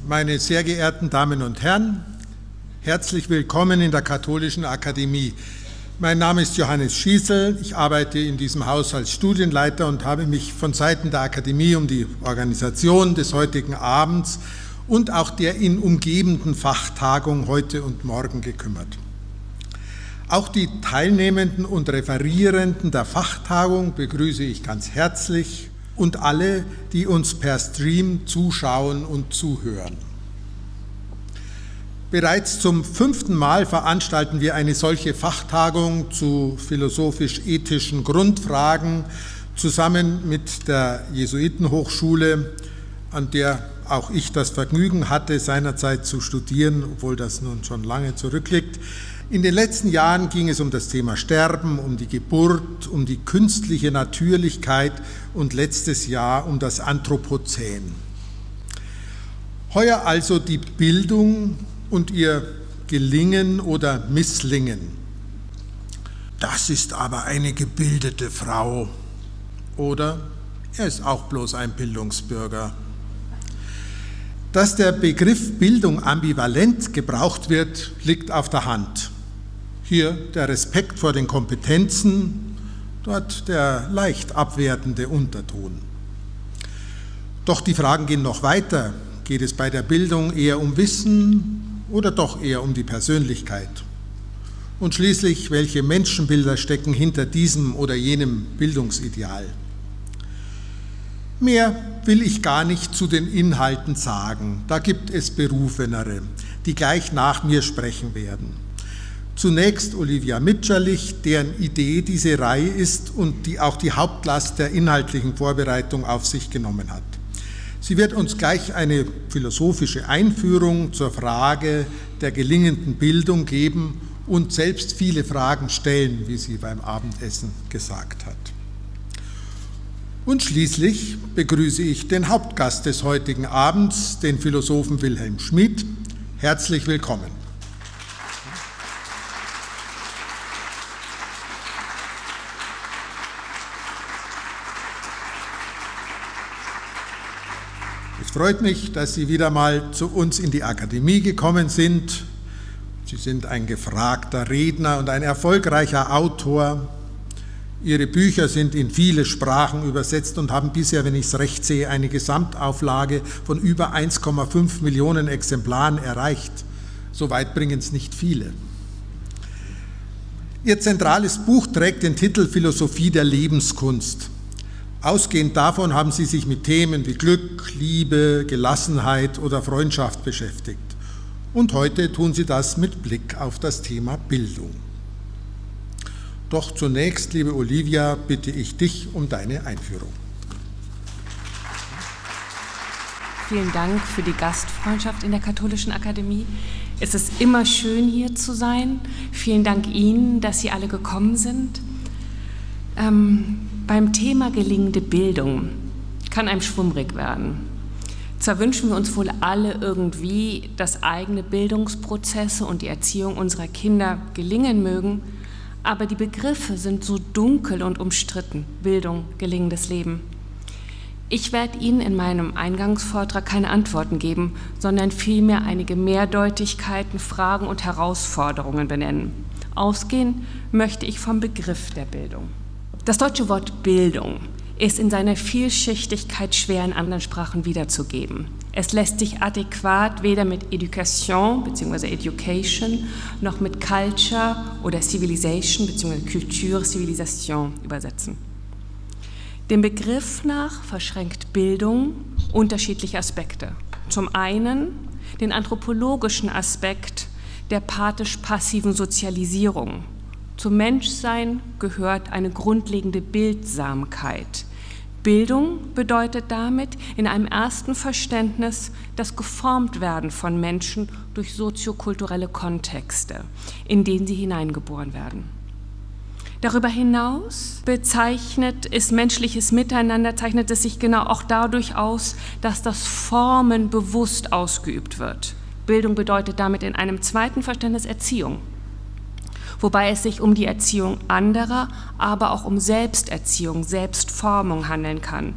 Meine sehr geehrten Damen und Herren, herzlich willkommen in der Katholischen Akademie. Mein Name ist Johannes Schießel, ich arbeite in diesem Haus als Studienleiter und habe mich von Seiten der Akademie um die Organisation des heutigen Abends und auch der ihn umgebenden Fachtagung heute und morgen gekümmert. Auch die Teilnehmenden und Referierenden der Fachtagung begrüße ich ganz herzlich und alle, die uns per Stream zuschauen und zuhören. Bereits zum 5. Mal veranstalten wir eine solche Fachtagung zu philosophisch-ethischen Grundfragen zusammen mit der Jesuitenhochschule, an der auch ich das Vergnügen hatte, seinerzeit zu studieren, obwohl das nun schon lange zurückliegt. In den letzten Jahren ging es um das Thema Sterben, um die Geburt, um die künstliche Natürlichkeit und letztes Jahr um das Anthropozän. Heuer also die Bildung und ihr Gelingen oder Misslingen. Das ist aber eine gebildete Frau. Oder er ist auch bloß ein Bildungsbürger. Dass der Begriff Bildung ambivalent gebraucht wird, liegt auf der Hand. Hier der Respekt vor den Kompetenzen, dort der leicht abwertende Unterton. Doch die Fragen gehen noch weiter. Geht es bei der Bildung eher um Wissen oder doch eher um die Persönlichkeit? Und schließlich, welche Menschenbilder stecken hinter diesem oder jenem Bildungsideal? Mehr will ich gar nicht zu den Inhalten sagen. Da gibt es Berufenere, die gleich nach mir sprechen werden. Zunächst Olivia Mitscherlich, deren Idee diese Reihe ist und die auch die Hauptlast der inhaltlichen Vorbereitung auf sich genommen hat. Sie wird uns gleich eine philosophische Einführung zur Frage der gelingenden Bildung geben und selbst viele Fragen stellen, wie sie beim Abendessen gesagt hat. Und schließlich begrüße ich den Hauptgast des heutigen Abends, den Philosophen Wilhelm Schmid. Herzlich willkommen. Es freut mich, dass Sie wieder mal zu uns in die Akademie gekommen sind. Sie sind ein gefragter Redner und ein erfolgreicher Autor. Ihre Bücher sind in viele Sprachen übersetzt und haben bisher, wenn ich es recht sehe, eine Gesamtauflage von über 1,5 Millionen Exemplaren erreicht. Soweit bringen es nicht viele. Ihr zentrales Buch trägt den Titel Philosophie der Lebenskunst. Ausgehend davon haben Sie sich mit Themen wie Glück, Liebe, Gelassenheit oder Freundschaft beschäftigt. Und heute tun Sie das mit Blick auf das Thema Bildung. Doch zunächst, liebe Olivia, bitte ich dich um deine Einführung. Vielen Dank für die Gastfreundschaft in der Katholischen Akademie. Es ist immer schön, hier zu sein. Vielen Dank Ihnen, dass Sie alle gekommen sind. Beim Thema gelingende Bildung kann einem schwummrig werden. Zwar wünschen wir uns wohl alle irgendwie, dass eigene Bildungsprozesse und die Erziehung unserer Kinder gelingen mögen, aber die Begriffe sind so dunkel und umstritten. Bildung, gelingendes Leben. Ich werde Ihnen in meinem Eingangsvortrag keine Antworten geben, sondern vielmehr einige Mehrdeutigkeiten, Fragen und Herausforderungen benennen. Ausgehen möchte ich vom Begriff der Bildung. Das deutsche Wort Bildung ist in seiner Vielschichtigkeit schwer in anderen Sprachen wiederzugeben. Es lässt sich adäquat weder mit Education bzw. Education noch mit Culture oder Civilization bzw. Culture, Civilisation übersetzen. Dem Begriff nach verschränkt Bildung unterschiedliche Aspekte. Zum einen den anthropologischen Aspekt der pathisch-passiven Sozialisierung. Zum Menschsein gehört eine grundlegende Bildsamkeit. Bildung bedeutet damit in einem ersten Verständnis das Geformtwerden von Menschen durch soziokulturelle Kontexte, in denen sie hineingeboren werden. Darüber hinaus ist menschliches Miteinander, zeichnet es sich genau auch dadurch aus, dass das Formen bewusst ausgeübt wird. Bildung bedeutet damit in einem zweiten Verständnis Erziehung. Wobei es sich um die Erziehung anderer, aber auch um Selbsterziehung, Selbstformung handeln kann.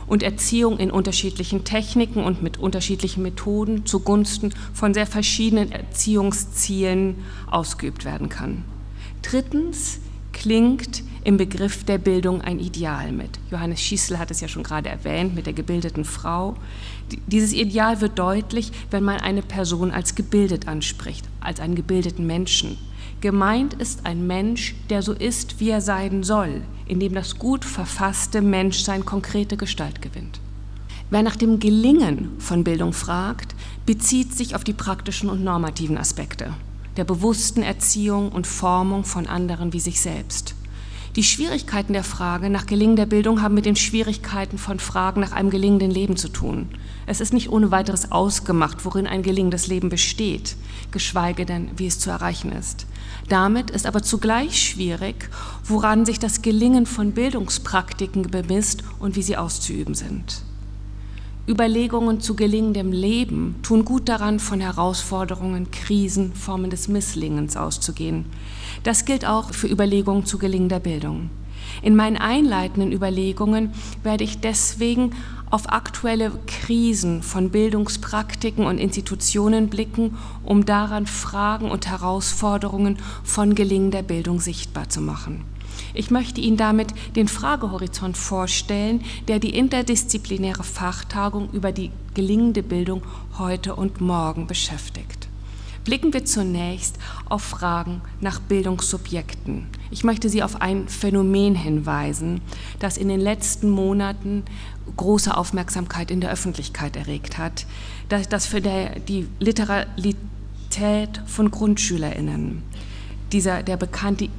und Erziehung in unterschiedlichen Techniken und mit unterschiedlichen Methoden zugunsten von sehr verschiedenen Erziehungszielen ausgeübt werden kann. Drittens klingt im Begriff der Bildung ein Ideal mit. Johannes Schießl hat es ja schon gerade erwähnt, mit der gebildeten Frau. Dieses Ideal wird deutlich, wenn man eine Person als gebildet anspricht, als einen gebildeten Menschen. Gemeint ist ein Mensch, der so ist, wie er sein soll, in dem das gut verfasste Menschsein konkrete Gestalt gewinnt. Wer nach dem Gelingen von Bildung fragt, bezieht sich auf die praktischen und normativen Aspekte der bewussten Erziehung und Formung von anderen wie sich selbst. Die Schwierigkeiten der Frage nach gelingender Bildung haben mit den Schwierigkeiten von Fragen nach einem gelingenden Leben zu tun. Es ist nicht ohne weiteres ausgemacht, worin ein gelingendes Leben besteht, geschweige denn, wie es zu erreichen ist. Damit ist aber zugleich schwierig, woran sich das Gelingen von Bildungspraktiken bemisst und wie sie auszuüben sind. Überlegungen zu gelingendem Leben tun gut daran, von Herausforderungen, Krisen, Formen des Misslingens auszugehen. Das gilt auch für Überlegungen zu gelingender Bildung. In meinen einleitenden Überlegungen werde ich deswegen auf aktuelle Krisen von Bildungspraktiken und Institutionen blicken, um daran Fragen und Herausforderungen von gelingender Bildung sichtbar zu machen. Ich möchte Ihnen damit den Fragehorizont vorstellen, der die interdisziplinäre Fachtagung über die gelingende Bildung heute und morgen beschäftigt. Blicken wir zunächst auf Fragen nach Bildungssubjekten. Ich möchte Sie auf ein Phänomen hinweisen, das in den letzten Monaten große Aufmerksamkeit in der Öffentlichkeit erregt hat, das für die Literalität von GrundschülerInnen. Der bekannte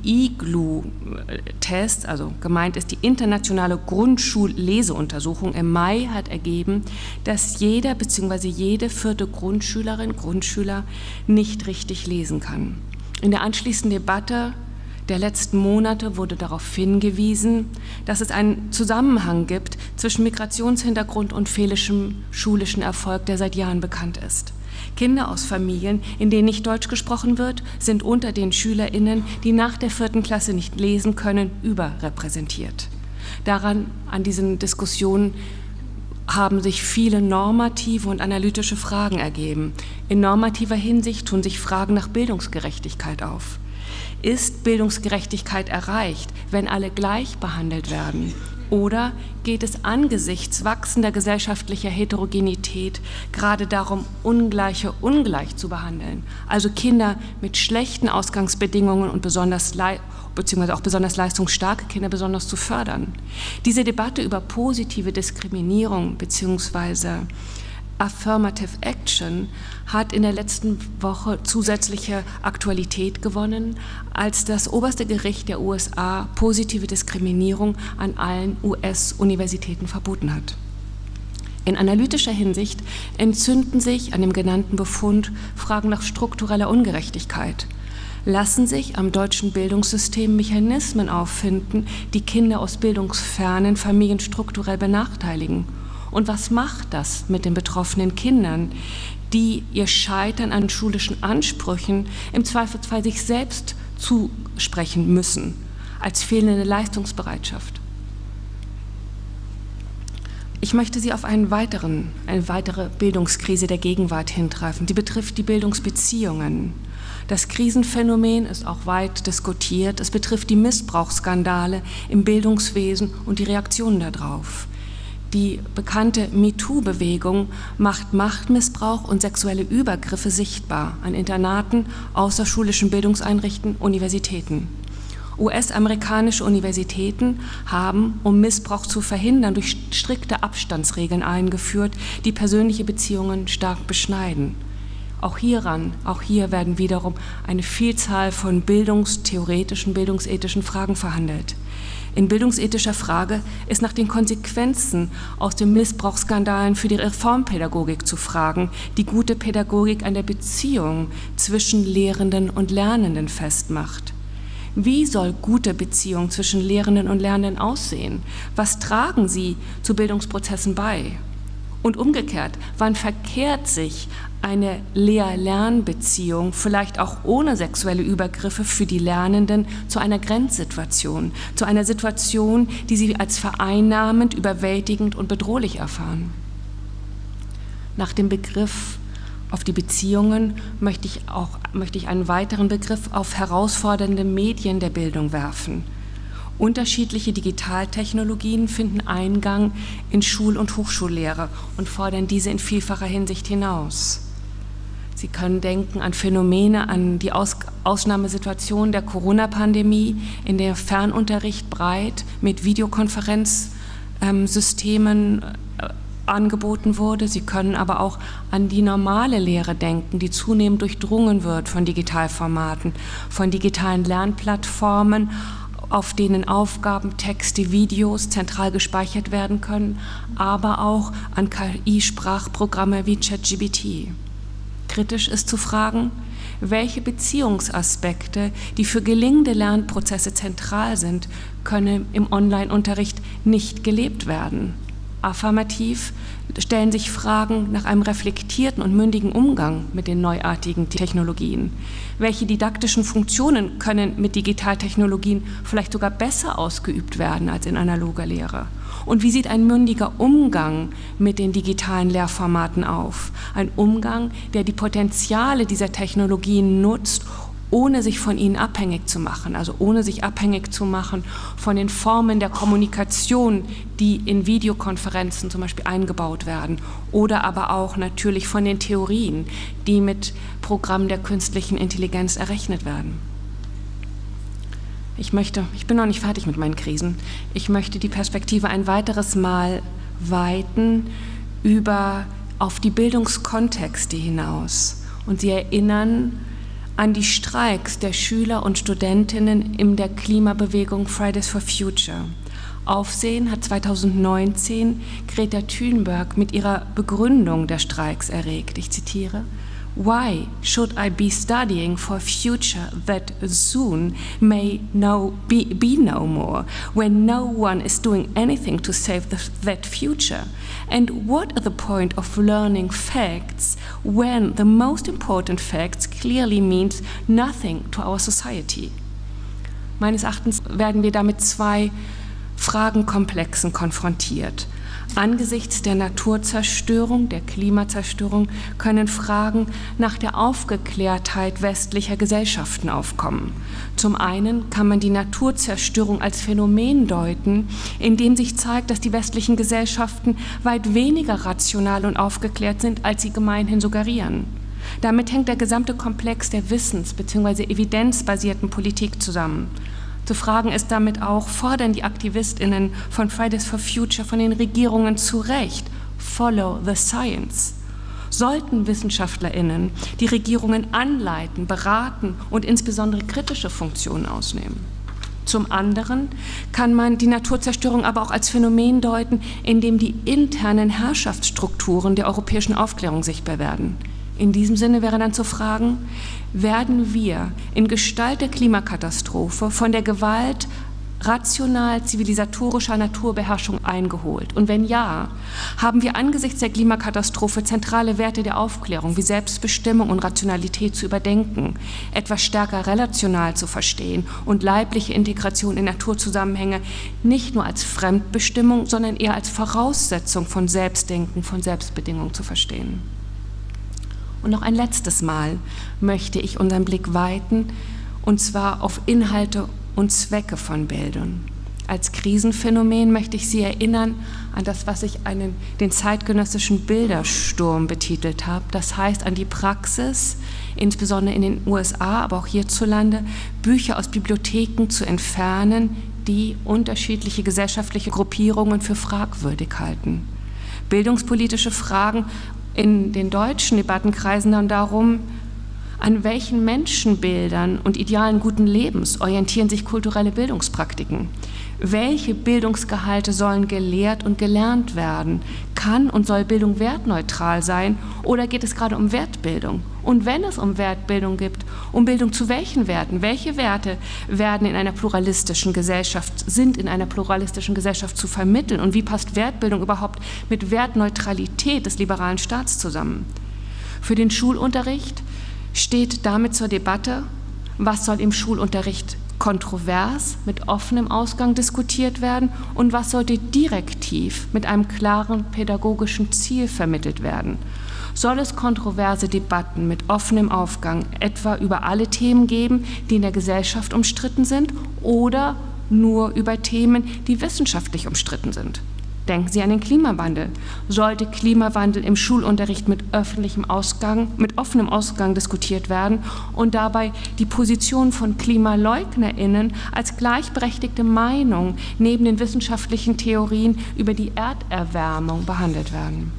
IGLU-Test, also gemeint ist die internationale Grundschulleseuntersuchung im Mai, hat ergeben, dass jeder bzw. jede vierte Grundschülerin, Grundschüler nicht richtig lesen kann. In der anschließenden Debatte der letzten Monate wurde darauf hingewiesen, dass es einen Zusammenhang gibt zwischen Migrationshintergrund und fehlendem schulischen Erfolg, der seit Jahren bekannt ist. Kinder aus Familien, in denen nicht Deutsch gesprochen wird, sind unter den SchülerInnen, die nach der 4. Klasse nicht lesen können, überrepräsentiert. An diesen Diskussionen haben sich viele normative und analytische Fragen ergeben. In normativer Hinsicht tun sich Fragen nach Bildungsgerechtigkeit auf. Ist Bildungsgerechtigkeit erreicht, wenn alle gleich behandelt werden? Oder geht es angesichts wachsender gesellschaftlicher Heterogenität gerade darum, Ungleiche ungleich zu behandeln, also Kinder mit schlechten Ausgangsbedingungen und beziehungsweise auch besonders leistungsstarke Kinder besonders zu fördern? Diese Debatte über positive Diskriminierung beziehungsweise Affirmative Action hat in der letzten Woche zusätzliche Aktualität gewonnen, als das oberste Gericht der USA positive Diskriminierung an allen US-Universitäten verboten hat. In analytischer Hinsicht entzünden sich an dem genannten Befund Fragen nach struktureller Ungerechtigkeit. Lassen sich am deutschen Bildungssystem Mechanismen auffinden, die Kinder aus bildungsfernen Familien strukturell benachteiligen? Und was macht das mit den betroffenen Kindern, die ihr Scheitern an schulischen Ansprüchen im Zweifelsfall sich selbst zusprechen müssen, als fehlende Leistungsbereitschaft? Ich möchte Sie auf eine weitere Bildungskrise der Gegenwart hintreiben. Die betrifft die Bildungsbeziehungen. Das Krisenphänomen ist auch weit diskutiert. Es betrifft die Missbrauchsskandale im Bildungswesen und die Reaktionen darauf. Die bekannte MeToo-Bewegung macht Machtmissbrauch und sexuelle Übergriffe sichtbar an Internaten, außerschulischen Bildungseinrichtungen, Universitäten. US-amerikanische Universitäten haben, um Missbrauch zu verhindern, durch strikte Abstandsregeln eingeführt, die persönliche Beziehungen stark beschneiden. Auch hier werden wiederum eine Vielzahl von bildungstheoretischen, bildungsethischen Fragen verhandelt. In bildungsethischer Frage ist nach den Konsequenzen aus den Missbrauchsskandalen für die Reformpädagogik zu fragen, die gute Pädagogik an der Beziehung zwischen Lehrenden und Lernenden festmacht. Wie soll gute Beziehung zwischen Lehrenden und Lernenden aussehen? Was tragen sie zu Bildungsprozessen bei? Und umgekehrt, wann verkehrt sich eine Lehr-Lern-Beziehung, vielleicht auch ohne sexuelle Übergriffe für die Lernenden, zu einer Grenzsituation, zu einer Situation, die sie als vereinnahmend, überwältigend und bedrohlich erfahren? Nach dem Begriff auf die Beziehungen möchte ich einen weiteren Begriff auf herausfordernde Medien der Bildung werfen. Unterschiedliche Digitaltechnologien finden Eingang in Schul- und Hochschullehre und fordern diese in vielfacher Hinsicht hinaus. Sie können denken an Phänomene, an die Ausnahmesituation der Corona-Pandemie, in der Fernunterricht breit mit Videokonferenzsystemen angeboten wurde. Sie können aber auch an die normale Lehre denken, die zunehmend durchdrungen wird von Digitalformaten, von digitalen Lernplattformen, auf denen Aufgaben, Texte, Videos zentral gespeichert werden können, aber auch an KI-Sprachprogramme wie ChatGPT. Kritisch ist zu fragen, welche Beziehungsaspekte, die für gelingende Lernprozesse zentral sind, können im Online-Unterricht nicht gelebt werden. Affirmativ stellen sich Fragen nach einem reflektierten und mündigen Umgang mit den neuartigen Technologien. Welche didaktischen Funktionen können mit Digitaltechnologien vielleicht sogar besser ausgeübt werden als in analoger Lehre? Und wie sieht ein mündiger Umgang mit den digitalen Lehrformaten auf? Ein Umgang, der die Potenziale dieser Technologien nutzt, ohne sich von ihnen abhängig zu machen, also ohne sich abhängig zu machen von den Formen der Kommunikation, die in Videokonferenzen zum Beispiel eingebaut werden, oder aber auch natürlich von den Theorien, die mit Programmen der künstlichen Intelligenz errechnet werden. Ich bin noch nicht fertig mit meinen Krisen. Ich möchte die Perspektive ein weiteres Mal weiten auf die Bildungskontexte hinaus und Sie erinnern an die Streiks der Schüler und Studentinnen in der Klimabewegung Fridays for Future. Aufsehen hat 2019 Greta Thunberg mit ihrer Begründung der Streiks erregt. Ich zitiere: "Why should I be studying for a future that soon may be no more, when no one is doing anything to save that future? And what is the point of learning facts when the most important facts clearly means nothing to our society?" Meines Erachtens werden wir damit zwei Fragenkomplexen konfrontiert. Angesichts der Naturzerstörung, der Klimazerstörung können Fragen nach der Aufgeklärtheit westlicher Gesellschaften aufkommen. Zum einen kann man die Naturzerstörung als Phänomen deuten, in dem sich zeigt, dass die westlichen Gesellschaften weit weniger rational und aufgeklärt sind, als sie gemeinhin suggerieren. Damit hängt der gesamte Komplex der wissens- bzw. evidenzbasierten Politik zusammen. Zu fragen ist damit auch, fordern die AktivistInnen von Fridays for Future von den Regierungen zu Recht "Follow the Science"? Sollten WissenschaftlerInnen die Regierungen anleiten, beraten und insbesondere kritische Funktionen ausnehmen? Zum anderen kann man die Naturzerstörung aber auch als Phänomen deuten, in dem die internen Herrschaftsstrukturen der europäischen Aufklärung sichtbar werden. In diesem Sinne wäre dann zu fragen, werden wir in Gestalt der Klimakatastrophe von der Gewalt rational-zivilisatorischer Naturbeherrschung eingeholt? Und wenn ja, haben wir angesichts der Klimakatastrophe zentrale Werte der Aufklärung wie Selbstbestimmung und Rationalität zu überdenken, etwas stärker relational zu verstehen und leibliche Integration in Naturzusammenhänge nicht nur als Fremdbestimmung, sondern eher als Voraussetzung von Selbstdenken, von Selbstbedingung zu verstehen? Und noch ein letztes Mal möchte ich unseren Blick weiten, und zwar auf Inhalte und Zwecke von Bildung. Als Krisenphänomen möchte ich Sie erinnern an das, was ich den zeitgenössischen Bildersturm betitelt habe. Das heißt an die Praxis, insbesondere in den USA, aber auch hierzulande, Bücher aus Bibliotheken zu entfernen, die unterschiedliche gesellschaftliche Gruppierungen für fragwürdig halten. Bildungspolitische Fragen in den deutschen Debattenkreisen dann darum, An welchen Menschenbildern und Idealen guten Lebens orientieren sich kulturelle Bildungspraktiken? Welche Bildungsgehalte sollen gelehrt und gelernt werden? Kann und soll Bildung wertneutral sein oder geht es gerade um Wertbildung? Und wenn es um Wertbildung geht, um Bildung zu welchen Werten? Welche Werte sind in einer pluralistischen Gesellschaft zu vermitteln? Und wie passt Wertbildung überhaupt mit Wertneutralität des liberalen Staats zusammen? Für den Schulunterricht steht damit zur Debatte, was soll im Schulunterricht kontrovers mit offenem Ausgang diskutiert werden und was sollte direktiv mit einem klaren pädagogischen Ziel vermittelt werden. Soll es kontroverse Debatten mit offenem Aufgang etwa über alle Themen geben, die in der Gesellschaft umstritten sind, oder nur über Themen, die wissenschaftlich umstritten sind? Denken Sie an den Klimawandel. Sollte Klimawandel im Schulunterricht mit offenem Ausgang diskutiert werden und dabei die Position von KlimaleugnerInnen als gleichberechtigte Meinung neben den wissenschaftlichen Theorien über die Erderwärmung behandelt werden?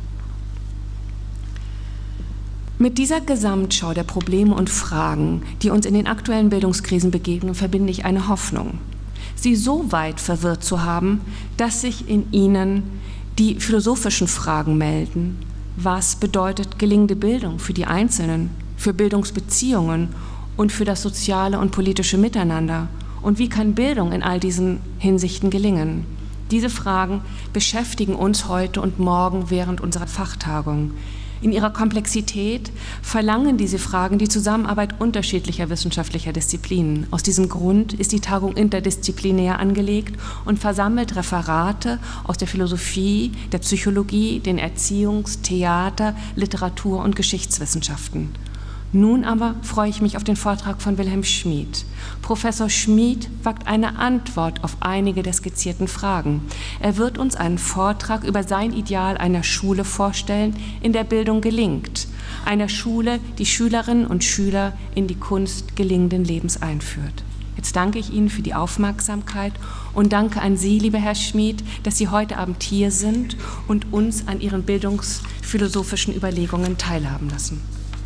Mit dieser Gesamtschau der Probleme und Fragen, die uns in den aktuellen Bildungskrisen begegnen, verbinde ich eine Hoffnung. Sie so weit verwirrt zu haben, dass sich in ihnen die philosophischen Fragen melden. Was bedeutet gelingende Bildung für die Einzelnen, für Bildungsbeziehungen und für das soziale und politische Miteinander? Und wie kann Bildung in all diesen Hinsichten gelingen? Diese Fragen beschäftigen uns heute und morgen während unserer Fachtagung. In ihrer Komplexität verlangen diese Fragen die Zusammenarbeit unterschiedlicher wissenschaftlicher Disziplinen. Aus diesem Grund ist die Tagung interdisziplinär angelegt und versammelt Referate aus der Philosophie, der Psychologie, den Erziehungs-, Theater-, Literatur- und Geschichtswissenschaften. Nun aber freue ich mich auf den Vortrag von Wilhelm Schmid. Professor Schmid wagt eine Antwort auf einige der skizzierten Fragen. Er wird uns einen Vortrag über sein Ideal einer Schule vorstellen, in der Bildung gelingt. Einer Schule, die Schülerinnen und Schüler in die Kunst gelingenden Lebens einführt. Jetzt danke ich Ihnen für die Aufmerksamkeit und danke an Sie, lieber Herr Schmid, dass Sie heute Abend hier sind und uns an Ihren bildungsphilosophischen Überlegungen teilhaben lassen.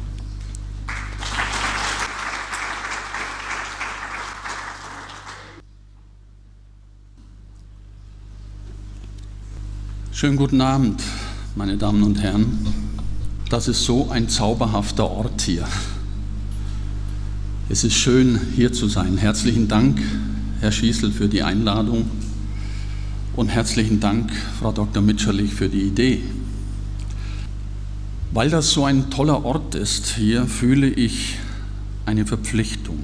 Schönen guten Abend, meine Damen und Herren. Das ist so ein zauberhafter Ort hier. Es ist schön, hier zu sein. Herzlichen Dank, Herr Schießl, für die Einladung und herzlichen Dank, Frau Dr. Mitscherlich, für die Idee. Weil das so ein toller Ort ist hier, fühle ich eine Verpflichtung.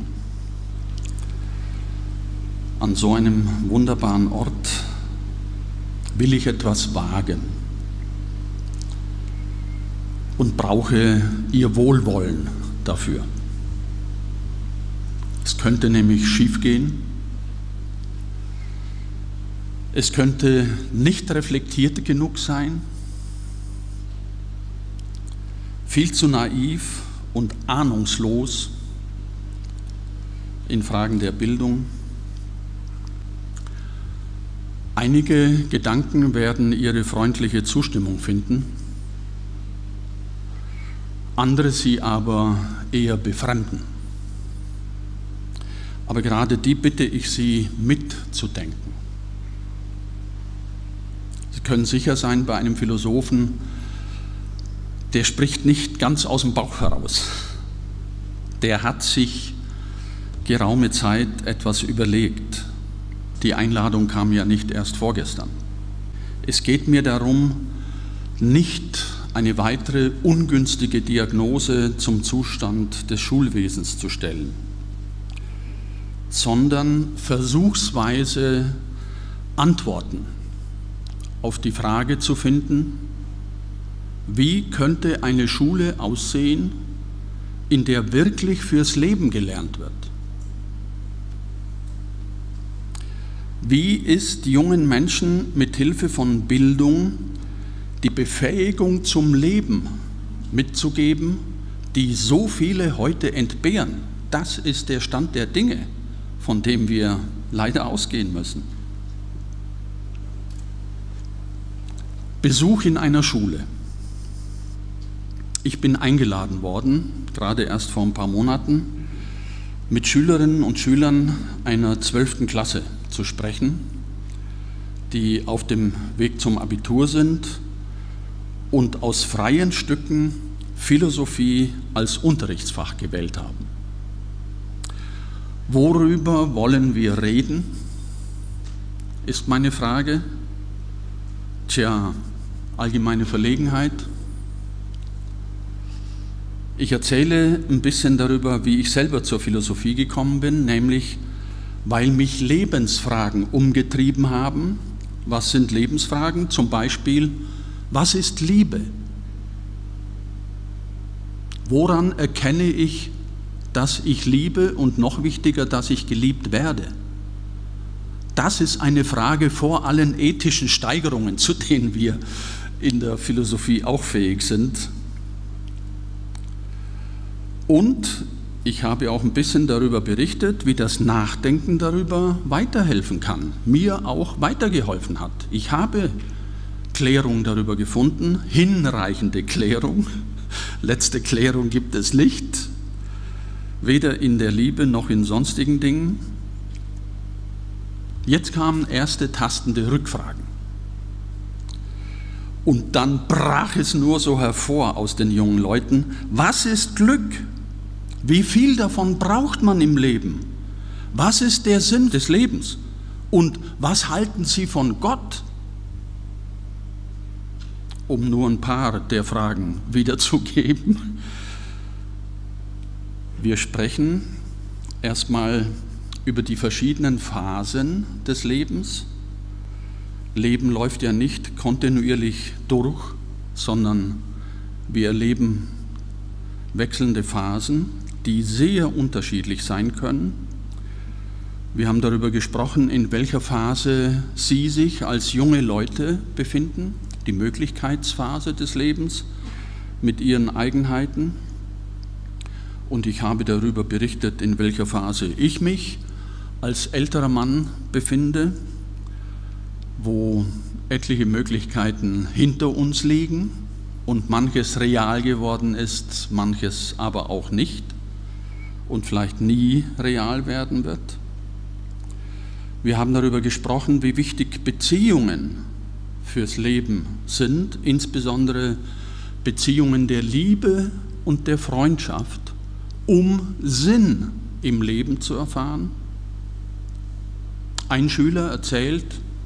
An so einem wunderbaren Ort will ich etwas wagen und brauche Ihr Wohlwollen dafür. Es könnte nämlich schiefgehen, es könnte nicht reflektiert genug sein, viel zu naiv und ahnungslos in Fragen der Bildung. Einige Gedanken werden Ihre freundliche Zustimmung finden, andere sie aber eher befremden. Aber gerade die bitte ich Sie, mitzudenken. Sie können sicher sein, bei einem Philosophen, der spricht nicht ganz aus dem Bauch heraus. Der hat sich geraume Zeit etwas überlegt. Die Einladung kam ja nicht erst vorgestern. Es geht mir darum, nicht eine weitere ungünstige Diagnose zum Zustand des Schulwesens zu stellen, sondern versuchsweise Antworten auf die Frage zu finden, wie könnte eine Schule aussehen, in der wirklich fürs Leben gelernt wird? Wie ist jungen Menschen mit Hilfe von Bildung die Befähigung zum Leben mitzugeben, die so viele heute entbehren? Das ist der Stand der Dinge, von dem wir leider ausgehen müssen. Besuch in einer Schule. Ich bin eingeladen worden, gerade erst vor ein paar Monaten, mit Schülerinnen und Schülern einer 12. Klasse zu sprechen, die auf dem Weg zum Abitur sind und aus freien Stücken Philosophie als Unterrichtsfach gewählt haben. Worüber wollen wir reden, ist meine Frage. Tja, allgemeine Verlegenheit. Ich erzähle ein bisschen darüber, wie ich selber zur Philosophie gekommen bin, nämlich weil mich Lebensfragen umgetrieben haben. Was sind Lebensfragen? Zum Beispiel, was ist Liebe? Woran erkenne ich, dass ich liebe und noch wichtiger, dass ich geliebt werde? Das ist eine Frage vor allen ethischen Steigerungen, zu denen wir in der Philosophie auch fähig sind. Und ich habe auch ein bisschen darüber berichtet, wie das Nachdenken darüber weiterhelfen kann, mir auch weitergeholfen hat. Ich habe Klärung darüber gefunden, hinreichende Klärung. Letzte Klärung gibt es nicht, weder in der Liebe noch in sonstigen Dingen. Jetzt kamen erste tastende Rückfragen. Und dann brach es nur so hervor aus den jungen Leuten: Was ist Glück? Wie viel davon braucht man im Leben? Was ist der Sinn des Lebens? Und was halten Sie von Gott? Um nur ein paar der Fragen wiederzugeben. Wir sprechen erstmal über die verschiedenen Phasen des Lebens. Leben läuft ja nicht kontinuierlich durch, sondern wir erleben wechselnde Phasen, die sehr unterschiedlich sein können. Wir haben darüber gesprochen, in welcher Phase Sie sich als junge Leute befinden, die Möglichkeitsphase des Lebens mit ihren Eigenheiten. Und ich habe darüber berichtet, in welcher Phase ich mich als älterer Mann befinde, wo etliche Möglichkeiten hinter uns liegen und manches real geworden ist, manches aber auch nicht und vielleicht nie real werden wird. Wir haben darüber gesprochen, wie wichtig Beziehungen fürs Leben sind, insbesondere Beziehungen der Liebe und der Freundschaft, um Sinn im Leben zu erfahren. Ein Schüler erzählt,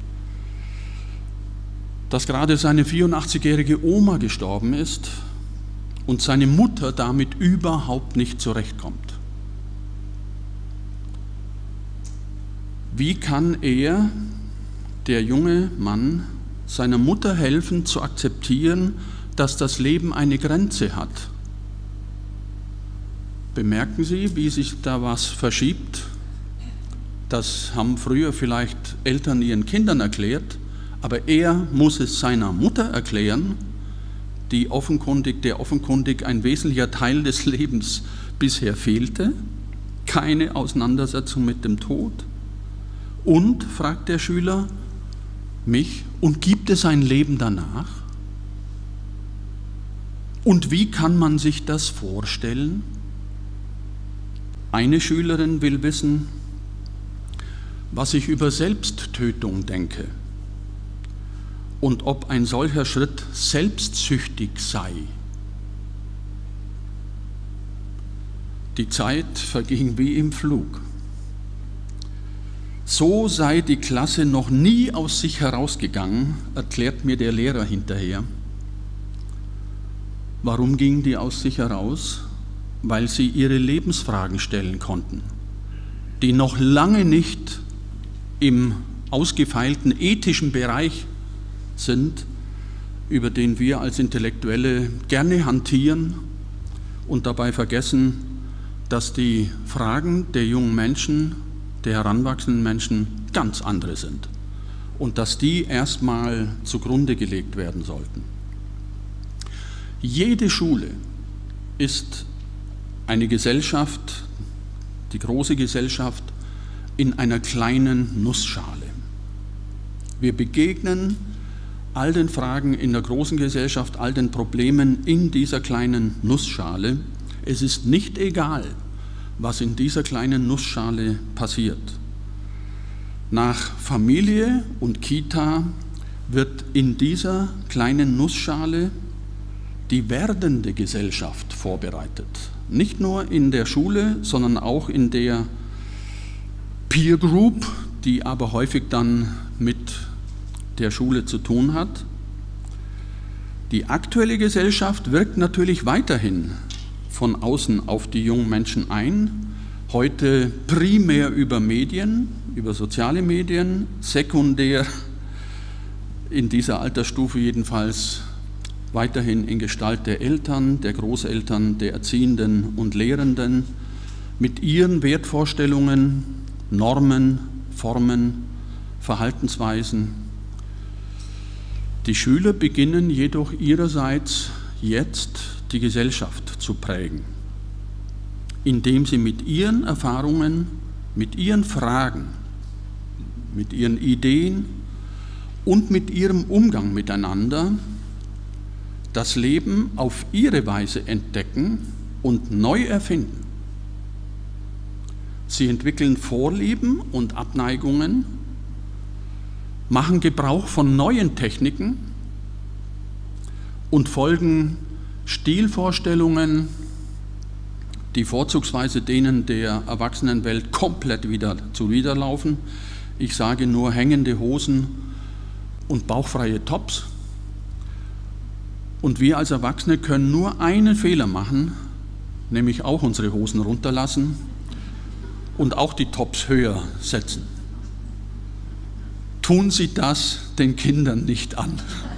dass gerade seine 84-jährige Oma gestorben ist und seine Mutter damit überhaupt nicht zurechtkommt. Wie kann er, der junge Mann, seiner Mutter helfen zu akzeptieren, dass das Leben eine Grenze hat? Bemerken Sie, wie sich da was verschiebt? Das haben früher vielleicht Eltern ihren Kindern erklärt, aber er muss es seiner Mutter erklären, der offenkundig ein wesentlicher Teil des Lebens bisher fehlte, keine Auseinandersetzung mit dem Tod. Und, fragt der Schüler mich, und gibt es ein Leben danach? Und wie kann man sich das vorstellen? Eine Schülerin will wissen, was ich über Selbsttötung denke und ob ein solcher Schritt selbstsüchtig sei. Die Zeit verging wie im Flug. So sei die Klasse noch nie aus sich herausgegangen, erklärt mir der Lehrer hinterher. Warum ging die aus sich heraus? Weil sie ihre Lebensfragen stellen konnten, die noch lange nicht im ausgefeilten ethischen Bereich sind, über den wir als Intellektuelle gerne hantieren und dabei vergessen, dass die Fragen der jungen Menschen, der heranwachsenden Menschen ganz andere sind und dass die erstmal zugrunde gelegt werden sollten. Jede Schule ist eine Gesellschaft, die große Gesellschaft, in einer kleinen Nussschale. Wir begegnen all den Fragen in der großen Gesellschaft, all den Problemen in dieser kleinen Nussschale. Es ist nicht egal, was in dieser kleinen Nussschale passiert. Nach Familie und Kita wird in dieser kleinen Nussschale die werdende Gesellschaft vorbereitet. Nicht nur in der Schule, sondern auch in der Peer Group, die aber häufig dann mit der Schule zu tun hat. Die aktuelle Gesellschaft wirkt natürlich weiterhin von außen auf die jungen Menschen ein, heute primär über Medien, über soziale Medien, sekundär in dieser Altersstufe jedenfalls weiterhin in Gestalt der Eltern, der Großeltern, der Erziehenden und Lehrenden mit ihren Wertvorstellungen, Normen, Formen, Verhaltensweisen. Die Schüler beginnen jedoch ihrerseits jetzt die Gesellschaft zu prägen, indem sie mit ihren Erfahrungen, mit ihren Fragen, mit ihren Ideen und mit ihrem Umgang miteinander das Leben auf ihre Weise entdecken und neu erfinden. Sie entwickeln Vorlieben und Abneigungen, machen Gebrauch von neuen Techniken und folgen Stilvorstellungen, die vorzugsweise denen der Erwachsenenwelt komplett wieder zuwiderlaufen. Ich sage nur hängende Hosen und bauchfreie Tops. Und wir als Erwachsene können nur einen Fehler machen, nämlich auch unsere Hosen runterlassen und auch die Tops höher setzen. Tun Sie das den Kindern nicht an.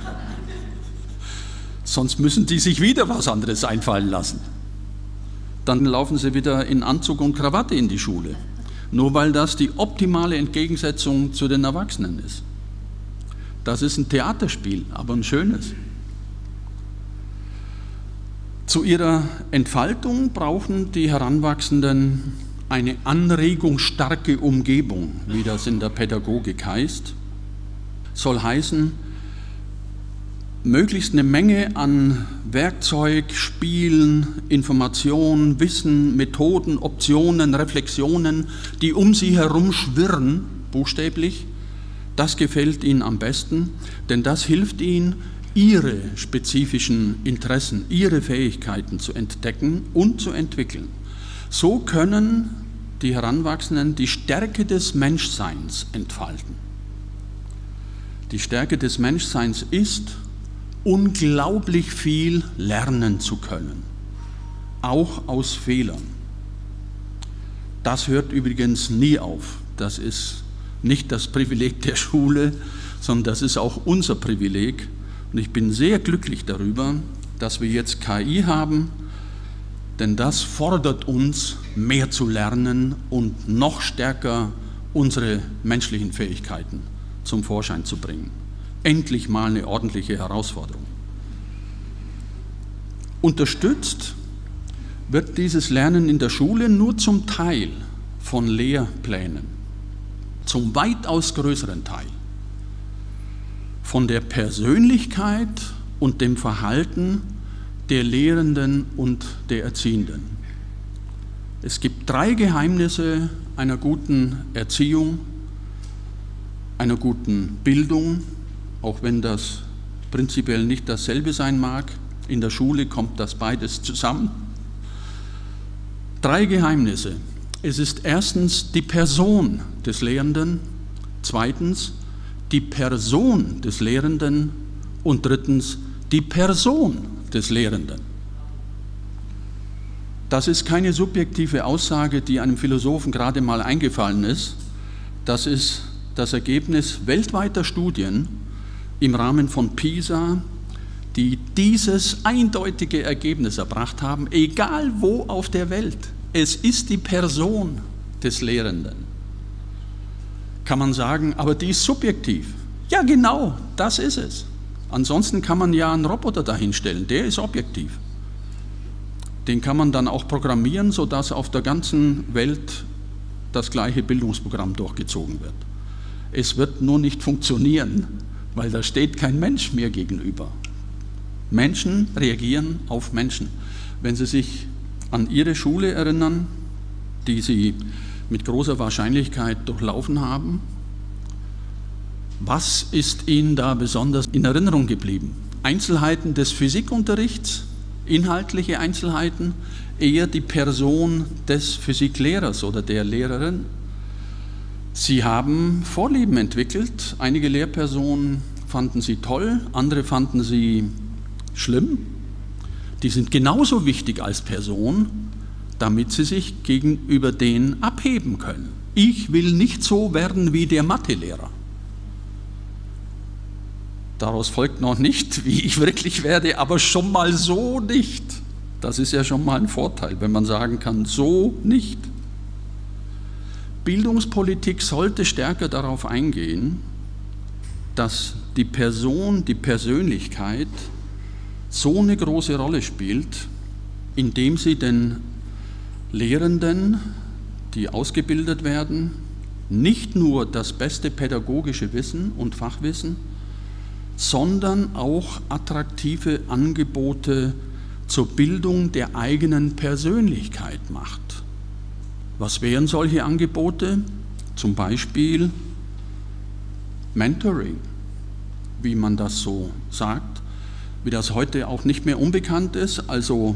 Sonst müssen die sich wieder was anderes einfallen lassen. Dann laufen sie wieder in Anzug und Krawatte in die Schule, nur weil das die optimale Entgegensetzung zu den Erwachsenen ist. Das ist ein Theaterspiel, aber ein schönes. Zu ihrer Entfaltung brauchen die Heranwachsenden eine anregungsstarke Umgebung, wie das in der Pädagogik heißt. Soll heißen, möglichst eine Menge an Werkzeug, Spielen, Informationen, Wissen, Methoden, Optionen, Reflexionen, die um sie herum schwirren, buchstäblich. Das gefällt ihnen am besten, denn das hilft ihnen, ihre spezifischen Interessen, ihre Fähigkeiten zu entdecken und zu entwickeln. So können die Heranwachsenden die Stärke des Menschseins entfalten. Die Stärke des Menschseins ist, unglaublich viel lernen zu können, auch aus Fehlern. Das hört übrigens nie auf. Das ist nicht das Privileg der Schule, sondern das ist auch unser Privileg. Und ich bin sehr glücklich darüber, dass wir jetzt KI haben, denn das fordert uns, mehr zu lernen und noch stärker unsere menschlichen Fähigkeiten zum Vorschein zu bringen. Endlich mal eine ordentliche Herausforderung. Unterstützt wird dieses Lernen in der Schule nur zum Teil von Lehrplänen, zum weitaus größeren Teil von der Persönlichkeit und dem Verhalten der Lehrenden und der Erziehenden. Es gibt 3 Geheimnisse einer guten Erziehung, einer guten Bildung, auch wenn das prinzipiell nicht dasselbe sein mag. In der Schule kommt das beides zusammen. 3 Geheimnisse. Es ist erstens die Person des Lehrenden, zweitens die Person des Lehrenden und drittens die Person des Lehrenden. Das ist keine subjektive Aussage, die einem Philosophen gerade mal eingefallen ist. Das ist das Ergebnis weltweiter Studien im Rahmen von PISA, die dieses eindeutige Ergebnis erbracht haben, egal wo auf der Welt. Es ist die Person des Lehrenden. Kann man sagen, aber die ist subjektiv. Ja, genau, das ist es. Ansonsten kann man ja einen Roboter dahinstellen, der ist objektiv. Den kann man dann auch programmieren, sodass auf der ganzen Welt das gleiche Bildungsprogramm durchgezogen wird. Es wird nur nicht funktionieren, weil da steht kein Mensch mir gegenüber. Menschen reagieren auf Menschen. Wenn Sie sich an Ihre Schule erinnern, die Sie mit großer Wahrscheinlichkeit durchlaufen haben, was ist Ihnen da besonders in Erinnerung geblieben? Einzelheiten des Physikunterrichts, inhaltliche Einzelheiten, eher die Person des Physiklehrers oder der Lehrerin? Sie haben Vorlieben entwickelt. Einige Lehrpersonen fanden Sie toll, andere fanden Sie schlimm. Die sind genauso wichtig als Person, damit Sie sich gegenüber denen abheben können. Ich will nicht so werden wie der Mathelehrer. Daraus folgt noch nicht, wie ich wirklich werde, aber schon mal so nicht. Das ist ja schon mal ein Vorteil, wenn man sagen kann, so nicht. Bildungspolitik sollte stärker darauf eingehen, dass die Person, die Persönlichkeit so eine große Rolle spielt, indem sie den Lehrenden, die ausgebildet werden, nicht nur das beste pädagogische Wissen und Fachwissen, sondern auch attraktive Angebote zur Bildung der eigenen Persönlichkeit macht. Was wären solche Angebote? Zum Beispiel Mentoring, wie man das so sagt, wie das heute auch nicht mehr unbekannt ist, also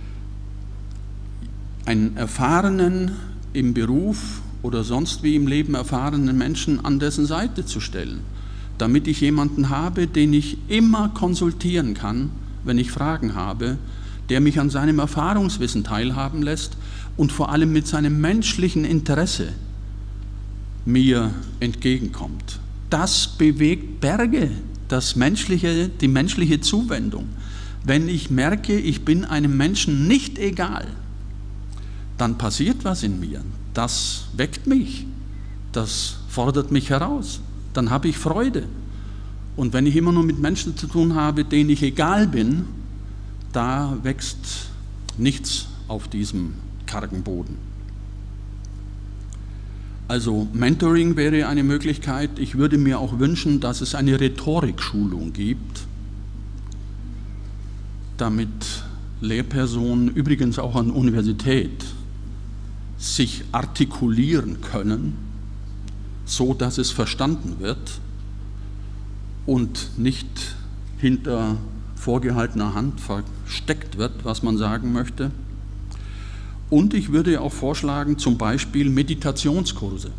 einen erfahrenen im Beruf oder sonst wie im Leben erfahrenen Menschen an dessen Seite zu stellen, damit ich jemanden habe, den ich immer konsultieren kann, wenn ich Fragen habe, der mich an seinem Erfahrungswissen teilhaben lässt und vor allem mit seinem menschlichen Interesse mir entgegenkommt. Das bewegt Berge, die menschliche Zuwendung. Wenn ich merke, ich bin einem Menschen nicht egal, dann passiert was in mir. Das weckt mich, das fordert mich heraus. Dann habe ich Freude. Und wenn ich immer nur mit Menschen zu tun habe, denen ich egal bin, da wächst nichts auf diesem kargen Boden. Also Mentoring wäre eine Möglichkeit. Ich würde mir auch wünschen, dass es eine Rhetorikschulung gibt, damit Lehrpersonen, übrigens auch an der Universität, sich artikulieren können, so dass es verstanden wird und nicht hinter vorgehaltener Hand versteckt wird, was man sagen möchte. Und ich würde auch vorschlagen, zum Beispiel Meditationskurse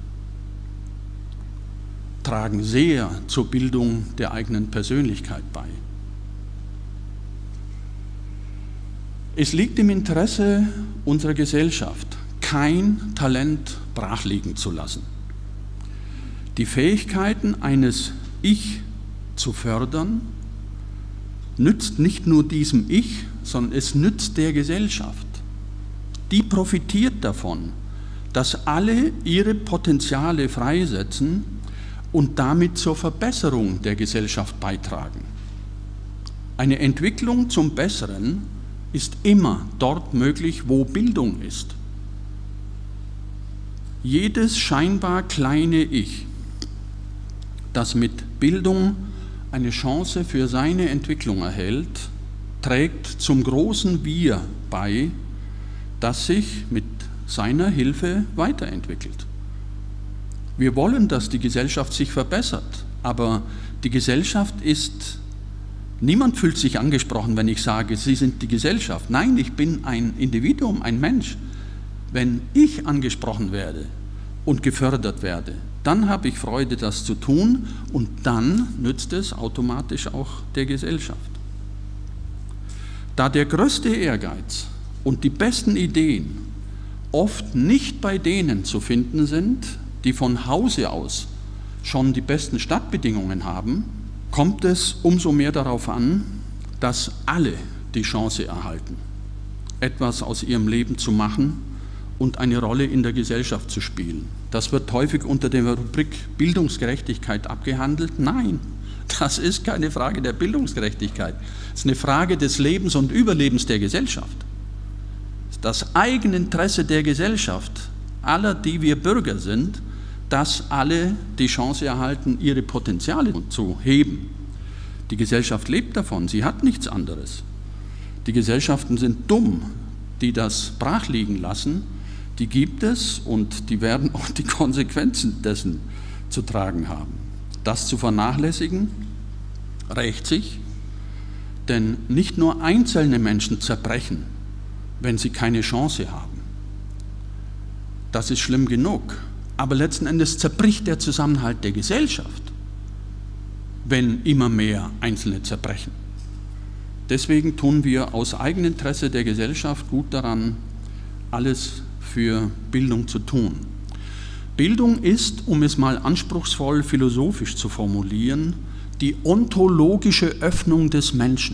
tragen sehr zur Bildung der eigenen Persönlichkeit bei. Es liegt im Interesse unserer Gesellschaft, kein Talent brachliegen zu lassen. Die Fähigkeiten eines Ich zu fördern, nützt nicht nur diesem Ich, sondern es nützt der Gesellschaft. Die profitiert davon, dass alle ihre Potenziale freisetzen und damit zur Verbesserung der Gesellschaft beitragen. Eine Entwicklung zum Besseren ist immer dort möglich, wo Bildung ist. Jedes scheinbar kleine Ich, das mit Bildung eine Chance für seine Entwicklung erhält, trägt zum großen Wir bei, das sich mit seiner Hilfe weiterentwickelt. Wir wollen, dass die Gesellschaft sich verbessert, aber die Gesellschaft ist, niemand fühlt sich angesprochen, wenn ich sage, Sie sind die Gesellschaft. Nein, ich bin ein Individuum, ein Mensch. Wenn ich angesprochen werde und gefördert werde, dann habe ich Freude, das zu tun und dann nützt es automatisch auch der Gesellschaft. Da der größte Ehrgeiz und die besten Ideen oft nicht bei denen zu finden sind, die von Hause aus schon die besten Startbedingungen haben, kommt es umso mehr darauf an, dass alle die Chance erhalten, etwas aus ihrem Leben zu machen und eine Rolle in der Gesellschaft zu spielen. Das wird häufig unter der Rubrik Bildungsgerechtigkeit abgehandelt. Nein, das ist keine Frage der Bildungsgerechtigkeit. Es ist eine Frage des Lebens und Überlebens der Gesellschaft. Das Eigeninteresse der Gesellschaft, aller, die wir Bürger sind, dass alle die Chance erhalten, ihre Potenziale zu heben. Die Gesellschaft lebt davon, sie hat nichts anderes. Die Gesellschaften sind dumm, die das brach liegen lassen, die gibt es und die werden auch die Konsequenzen dessen zu tragen haben. Das zu vernachlässigen, rächt sich, denn nicht nur einzelne Menschen zerbrechen, wenn sie keine Chance haben. Das ist schlimm genug, aber letzten Endes zerbricht der Zusammenhalt der Gesellschaft, wenn immer mehr Einzelne zerbrechen. Deswegen tun wir aus Eigeninteresse der Gesellschaft gut daran, alles für Bildung zu tun. Bildung ist, um es mal anspruchsvoll philosophisch zu formulieren, die ontologische Öffnung des Menschen.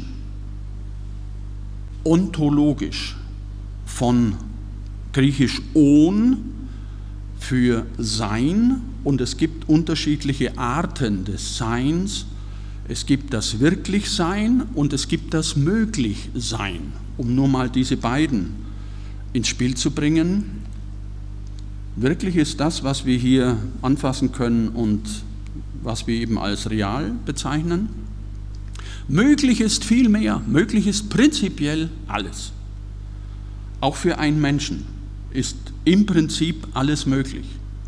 Ontologisch, von griechisch on für Sein, und es gibt unterschiedliche Arten des Seins. Es gibt das Wirklichsein und es gibt das Möglichsein, um nur mal diese beiden ins Spiel zu bringen. Wirklich ist das, was wir hier anfassen können und was wir eben als real bezeichnen. Möglich ist viel mehr, möglich ist prinzipiell alles. Auch für einen Menschen ist im Prinzip alles möglich.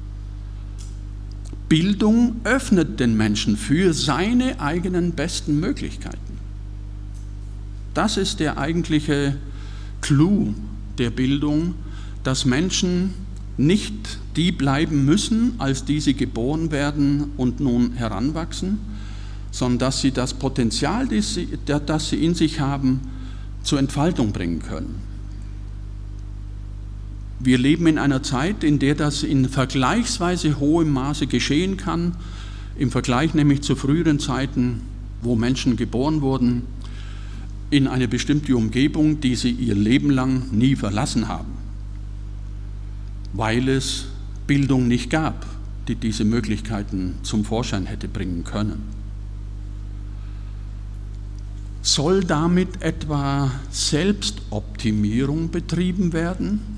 Bildung öffnet den Menschen für seine eigenen besten Möglichkeiten. Das ist der eigentliche Clou der Bildung, dass Menschen nicht die bleiben müssen, als die sie geboren werden und nun heranwachsen, sondern dass sie das Potenzial, das sie in sich haben, zur Entfaltung bringen können. Wir leben in einer Zeit, in der das in vergleichsweise hohem Maße geschehen kann, im Vergleich nämlich zu früheren Zeiten, wo Menschen geboren wurden, in eine bestimmte Umgebung, die sie ihr Leben lang nie verlassen haben, weil es Bildung nicht gab, die diese Möglichkeiten zum Vorschein hätte bringen können. Soll damit etwa Selbstoptimierung betrieben werden?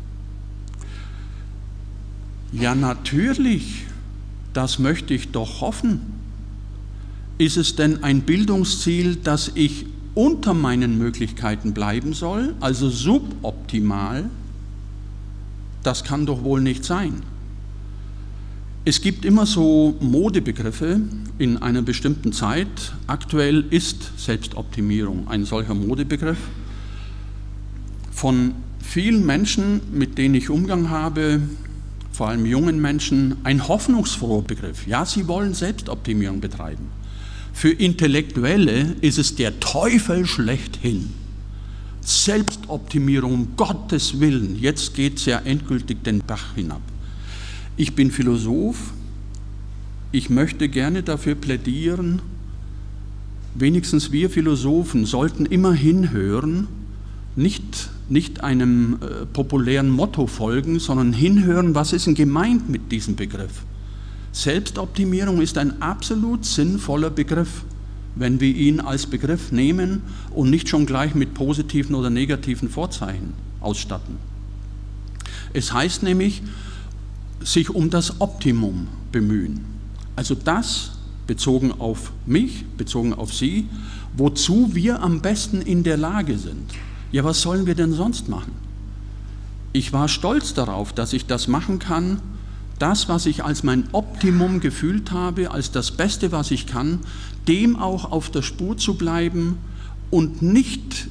Ja, natürlich, das möchte ich doch hoffen. Ist es denn ein Bildungsziel, dass ich unter meinen Möglichkeiten bleiben soll, also suboptimal? Das kann doch wohl nicht sein. Es gibt immer so Modebegriffe in einer bestimmten Zeit. Aktuell ist Selbstoptimierung ein solcher Modebegriff. Von vielen Menschen, mit denen ich Umgang habe, vor allem jungen Menschen, ein hoffnungsfroher Begriff. Ja, sie wollen Selbstoptimierung betreiben. Für Intellektuelle ist es der Teufel schlechthin. Selbstoptimierung, um Gottes Willen, jetzt geht es ja endgültig den Bach hinab. Ich bin Philosoph, ich möchte gerne dafür plädieren, wenigstens wir Philosophen sollten immer hinhören, nicht einem populären Motto folgen, sondern hinhören, was ist denn gemeint mit diesem Begriff. Selbstoptimierung ist ein absolut sinnvoller Begriff, wenn wir ihn als Begriff nehmen und nicht schon gleich mit positiven oder negativen Vorzeichen ausstatten. Es heißt nämlich, sich um das Optimum bemühen. Also das, bezogen auf mich, bezogen auf Sie, wozu wir am besten in der Lage sind. Ja, was sollen wir denn sonst machen? Ich war stolz darauf, dass ich das machen kann, das, was ich als mein Optimum gefühlt habe, als das Beste, was ich kann, dem auch auf der Spur zu bleiben und nicht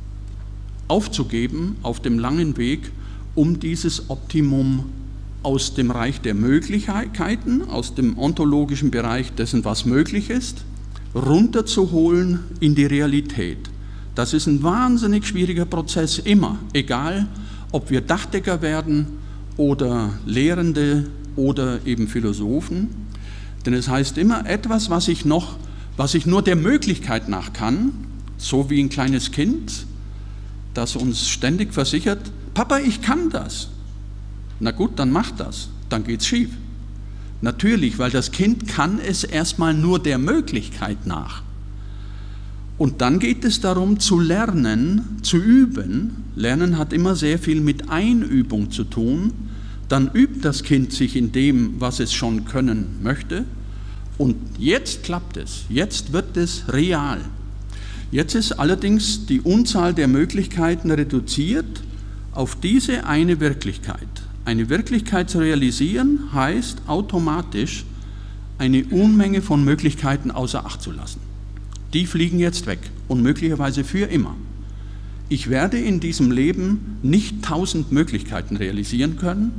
aufzugeben auf dem langen Weg, um dieses Optimum aus dem Reich der Möglichkeiten, aus dem ontologischen Bereich dessen, was möglich ist, runterzuholen in die Realität. Das ist ein wahnsinnig schwieriger Prozess, immer, egal ob wir Dachdecker werden oder Lehrende oder eben Philosophen. Denn es heißt immer, etwas, was ich nur der Möglichkeit nach kann, so wie ein kleines Kind, das uns ständig versichert, Papa, ich kann das. Na gut, dann mach das, dann geht's schief. Natürlich, weil das Kind kann es erstmal nur der Möglichkeit nach. Und dann geht es darum zu lernen, zu üben. Lernen hat immer sehr viel mit Einübung zu tun, dann übt das Kind sich in dem, was es schon können möchte. Und jetzt klappt es, jetzt wird es real. Jetzt ist allerdings die Unzahl der Möglichkeiten reduziert auf diese eine Wirklichkeit. Eine Wirklichkeit zu realisieren heißt automatisch, eine Unmenge von Möglichkeiten außer Acht zu lassen. Die fliegen jetzt weg und möglicherweise für immer. Ich werde in diesem Leben nicht 1000 Möglichkeiten realisieren können,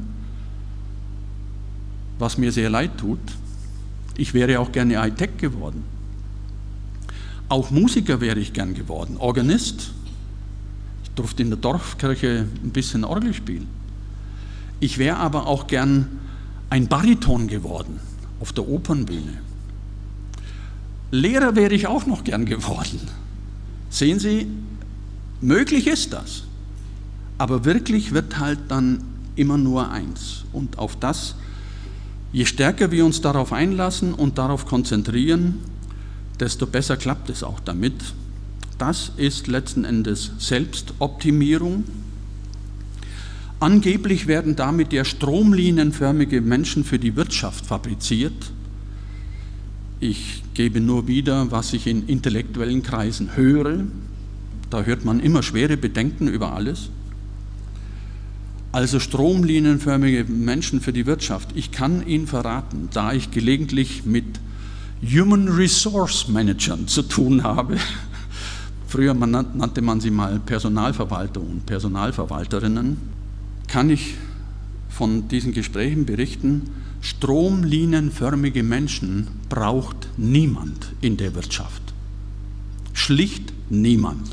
was mir sehr leid tut. Ich wäre auch gerne Hightech geworden. Auch Musiker wäre ich gern geworden, Organist. Ich durfte in der Dorfkirche ein bisschen Orgel spielen. Ich wäre aber auch gern ein Bariton geworden auf der Opernbühne. Lehrer wäre ich auch noch gern geworden. Sehen Sie, möglich ist das. Aber wirklich wird halt dann immer nur eins. Und auf das, je stärker wir uns darauf einlassen und darauf konzentrieren, desto besser klappt es auch damit. Das ist letzten Endes Selbstoptimierung. Angeblich werden damit ja stromlinienförmige Menschen für die Wirtschaft fabriziert. Ich gebe nur wieder, was ich in intellektuellen Kreisen höre. Da hört man immer schwere Bedenken über alles. Also stromlinienförmige Menschen für die Wirtschaft. Ich kann Ihnen verraten, da ich gelegentlich mit Human Resource Managern zu tun habe, früher nannte man sie mal Personalverwalter und Personalverwalterinnen, kann ich von diesen Gesprächen berichten, stromlinienförmige Menschen braucht niemand in der Wirtschaft. Schlicht niemand.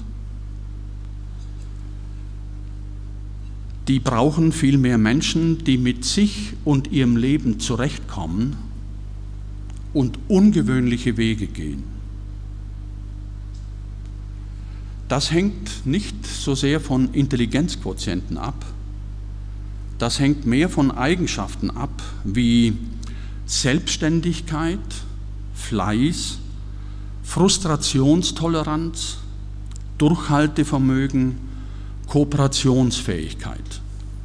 Die brauchen vielmehr Menschen, die mit sich und ihrem Leben zurechtkommen und ungewöhnliche Wege gehen. Das hängt nicht so sehr von Intelligenzquotienten ab, das hängt mehr von Eigenschaften ab, wie Selbstständigkeit, Fleiß, Frustrationstoleranz, Durchhaltevermögen, Kooperationsfähigkeit.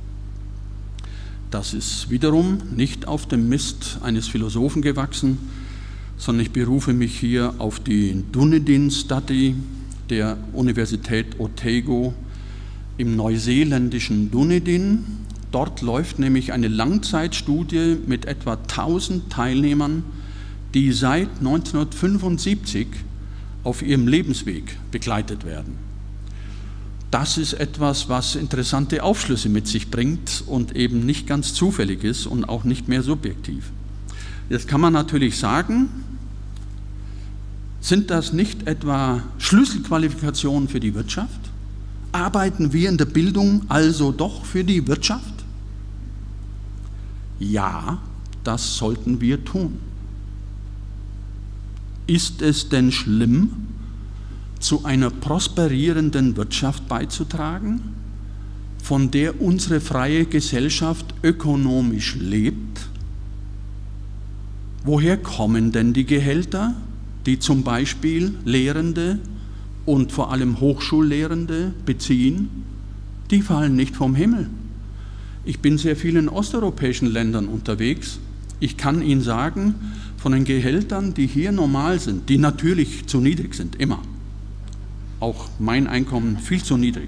Das ist wiederum nicht auf dem Mist eines Philosophen gewachsen, sondern ich berufe mich hier auf die Dunedin Study der Universität Otago im neuseeländischen Dunedin. Dort läuft nämlich eine Langzeitstudie mit etwa 1000 Teilnehmern, die seit 1975 auf ihrem Lebensweg begleitet werden. Das ist etwas, was interessante Aufschlüsse mit sich bringt und eben nicht ganz zufällig ist und auch nicht mehr subjektiv. Jetzt kann man natürlich sagen, sind das nicht etwa Schlüsselqualifikationen für die Wirtschaft? Arbeiten wir in der Bildung also doch für die Wirtschaft? Ja, das sollten wir tun. Ist es denn schlimm, zu einer prosperierenden Wirtschaft beizutragen, von der unsere freie Gesellschaft ökonomisch lebt? Woher kommen denn die Gehälter, die zum Beispiel Lehrende und vor allem Hochschullehrende beziehen? Die fallen nicht vom Himmel. Ich bin sehr viel in osteuropäischen Ländern unterwegs. Ich kann Ihnen sagen, von den Gehältern, die hier normal sind, die natürlich zu niedrig sind, immer. Auch mein Einkommen viel zu niedrig.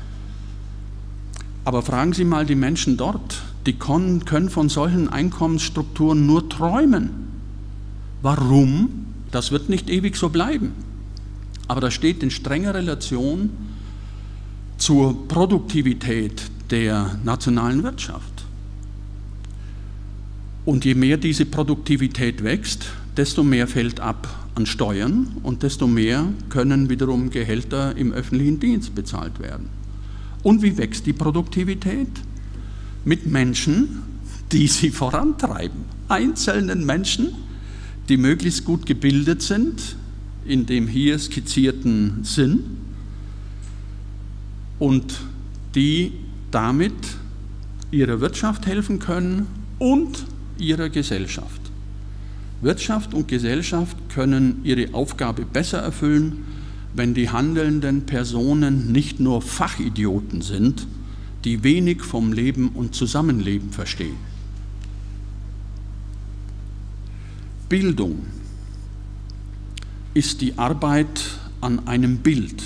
Aber fragen Sie mal die Menschen dort, die können von solchen Einkommensstrukturen nur träumen. Warum? Das wird nicht ewig so bleiben. Aber das steht in strenger Relation zur Produktivität der nationalen Wirtschaft. Und je mehr diese Produktivität wächst, desto mehr fällt ab an Steuern und desto mehr können wiederum Gehälter im öffentlichen Dienst bezahlt werden. Und wie wächst die Produktivität? Mit Menschen, die sie vorantreiben. Einzelnen Menschen, die möglichst gut gebildet sind, in dem hier skizzierten Sinn, und die damit ihrer Wirtschaft helfen können und ihrer Gesellschaft. Wirtschaft und Gesellschaft können ihre Aufgabe besser erfüllen, wenn die handelnden Personen nicht nur Fachidioten sind, die wenig vom Leben und Zusammenleben verstehen. Bildung ist die Arbeit an einem Bild,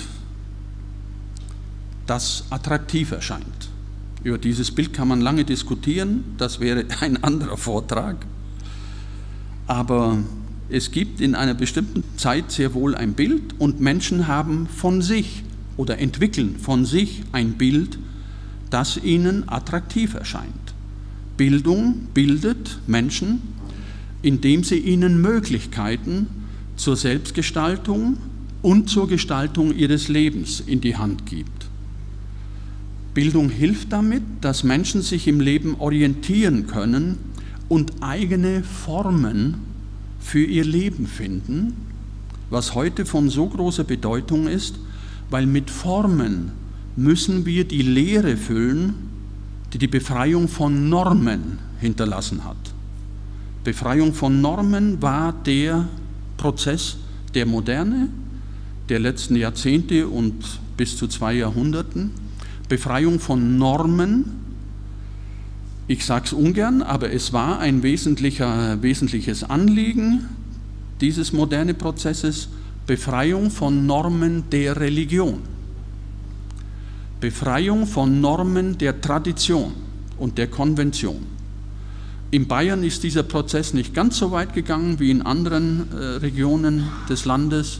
das attraktiv erscheint. Über dieses Bild kann man lange diskutieren, das wäre ein anderer Vortrag. Aber es gibt in einer bestimmten Zeit sehr wohl ein Bild und Menschen haben von sich oder entwickeln von sich ein Bild, das ihnen attraktiv erscheint. Bildung bildet Menschen, indem sie ihnen Möglichkeiten zur Selbstgestaltung und zur Gestaltung ihres Lebens in die Hand gibt. Bildung hilft damit, dass Menschen sich im Leben orientieren können und eigene Formen für ihr Leben finden, was heute von so großer Bedeutung ist, weil mit Formen müssen wir die Leere füllen, die die Befreiung von Normen hinterlassen hat. Befreiung von Normen war der Prozess der Moderne, der letzten Jahrzehnte und bis zu 2 Jahrhunderten. Befreiung von Normen, ich sage es ungern, aber es war ein wesentliches Anliegen dieses moderne Prozesses, Befreiung von Normen der Religion, Befreiung von Normen der Tradition und der Konvention. In Bayern ist dieser Prozess nicht ganz so weit gegangen wie in anderen Regionen des Landes,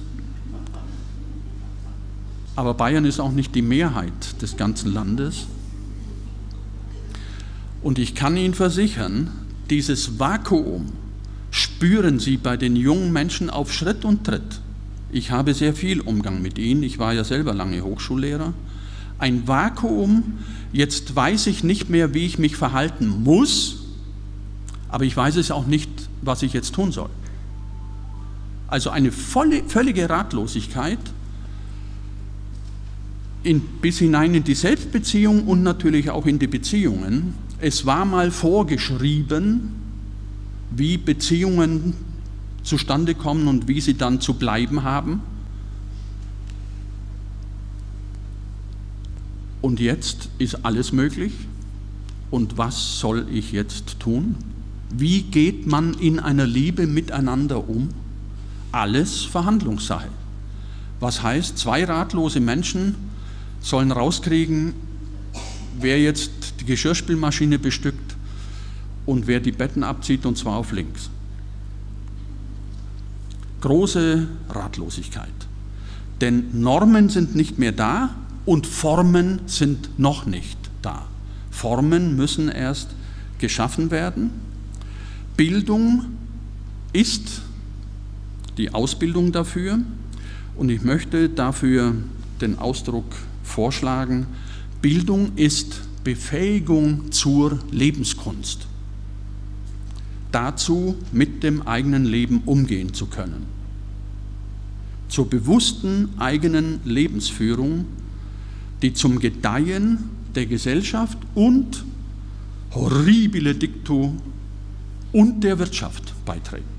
aber Bayern ist auch nicht die Mehrheit des ganzen Landes. Und ich kann Ihnen versichern, dieses Vakuum spüren Sie bei den jungen Menschen auf Schritt und Tritt. Ich habe sehr viel Umgang mit ihnen, ich war ja selber lange Hochschullehrer. Ein Vakuum, jetzt weiß ich nicht mehr, wie ich mich verhalten muss, aber ich weiß es auch nicht, was ich jetzt tun soll. Also eine völlige Ratlosigkeit bis hinein in die Selbstbeziehung und natürlich auch in die Beziehungen. Es war mal vorgeschrieben, wie Beziehungen zustande kommen und wie sie dann zu bleiben haben. Und jetzt ist alles möglich. Und was soll ich jetzt tun? Wie geht man in einer Liebe miteinander um? Alles Verhandlungssache. Was heißt, 2 ratlose Menschen sollen rauskriegen, wer jetzt die Geschirrspülmaschine bestückt und wer die Betten abzieht, und zwar auf links. Große Ratlosigkeit. Denn Normen sind nicht mehr da und Formen sind noch nicht da. Formen müssen erst geschaffen werden. Bildung ist die Ausbildung dafür und ich möchte dafür den Ausdruck vorschlagen, Bildung ist Befähigung zur Lebenskunst. Dazu, mit dem eigenen Leben umgehen zu können. Zur bewussten eigenen Lebensführung, die zum Gedeihen der Gesellschaft und horribile dictu und der Wirtschaft beiträgt.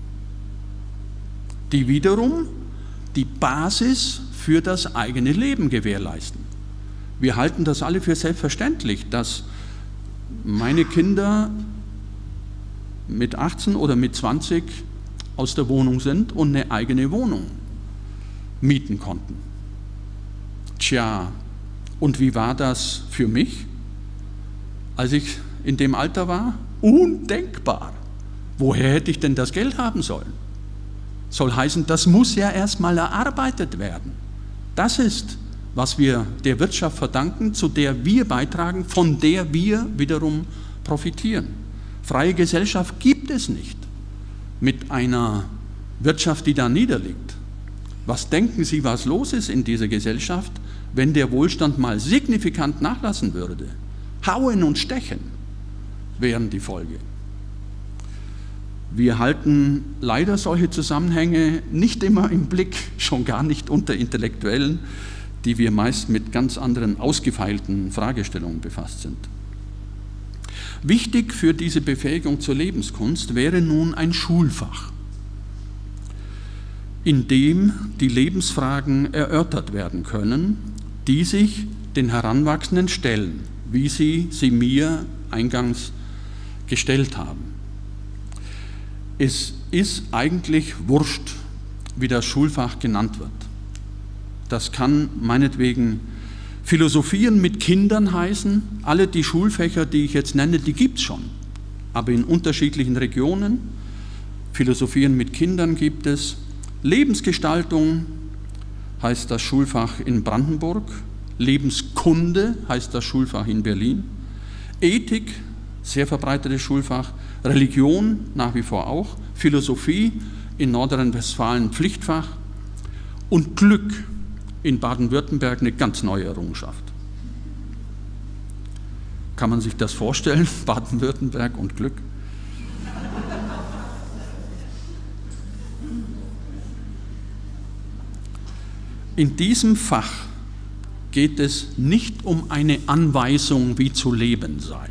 Die wiederum die Basis für das eigene Leben gewährleisten. Wir halten das alle für selbstverständlich, dass meine Kinder mit 18 oder mit 20 aus der Wohnung sind und eine eigene Wohnung mieten konnten. Tja, und wie war das für mich, als ich in dem Alter war? Undenkbar. Woher hätte ich denn das Geld haben sollen? Soll heißen, das muss ja erstmal erarbeitet werden. Das ist, was wir der Wirtschaft verdanken, zu der wir beitragen, von der wir wiederum profitieren. Freie Gesellschaft gibt es nicht mit einer Wirtschaft, die da niederliegt. Was denken Sie, was los ist in dieser Gesellschaft, wenn der Wohlstand mal signifikant nachlassen würde? Hauen und Stechen wären die Folge. Wir halten leider solche Zusammenhänge nicht immer im Blick, schon gar nicht unter Intellektuellen, die wir meist mit ganz anderen ausgefeilten Fragestellungen befasst sind. Wichtig für diese Befähigung zur Lebenskunst wäre nun ein Schulfach, in dem die Lebensfragen erörtert werden können, die sich den Heranwachsenden stellen. wie Sie sie mir eingangs gestellt haben. Es ist eigentlich wurscht, wie das Schulfach genannt wird. Das kann meinetwegen Philosophieren mit Kindern heißen. Alle die Schulfächer, die ich jetzt nenne, die gibt es schon, aber in unterschiedlichen Regionen. Philosophieren mit Kindern gibt es. Lebensgestaltung heißt das Schulfach in Brandenburg. Lebenskunde heißt das Schulfach in Berlin. Ethik, sehr verbreitetes Schulfach. Religion nach wie vor auch. Philosophie in Nordrhein-Westfalen Pflichtfach. Und Glück in Baden-Württemberg eine ganz neue Errungenschaft. Kann man sich das vorstellen? Baden-Württemberg und Glück? In diesem Fach geht es nicht um eine Anweisung, wie zu leben sei,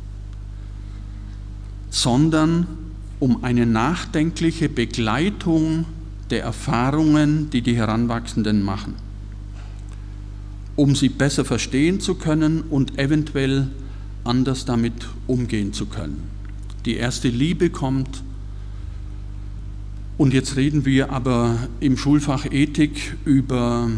sondern um eine nachdenkliche Begleitung der Erfahrungen, die die Heranwachsenden machen, um sie besser verstehen zu können und eventuell anders damit umgehen zu können. Die erste Liebe kommt. Und jetzt reden wir aber im Schulfach Ethik über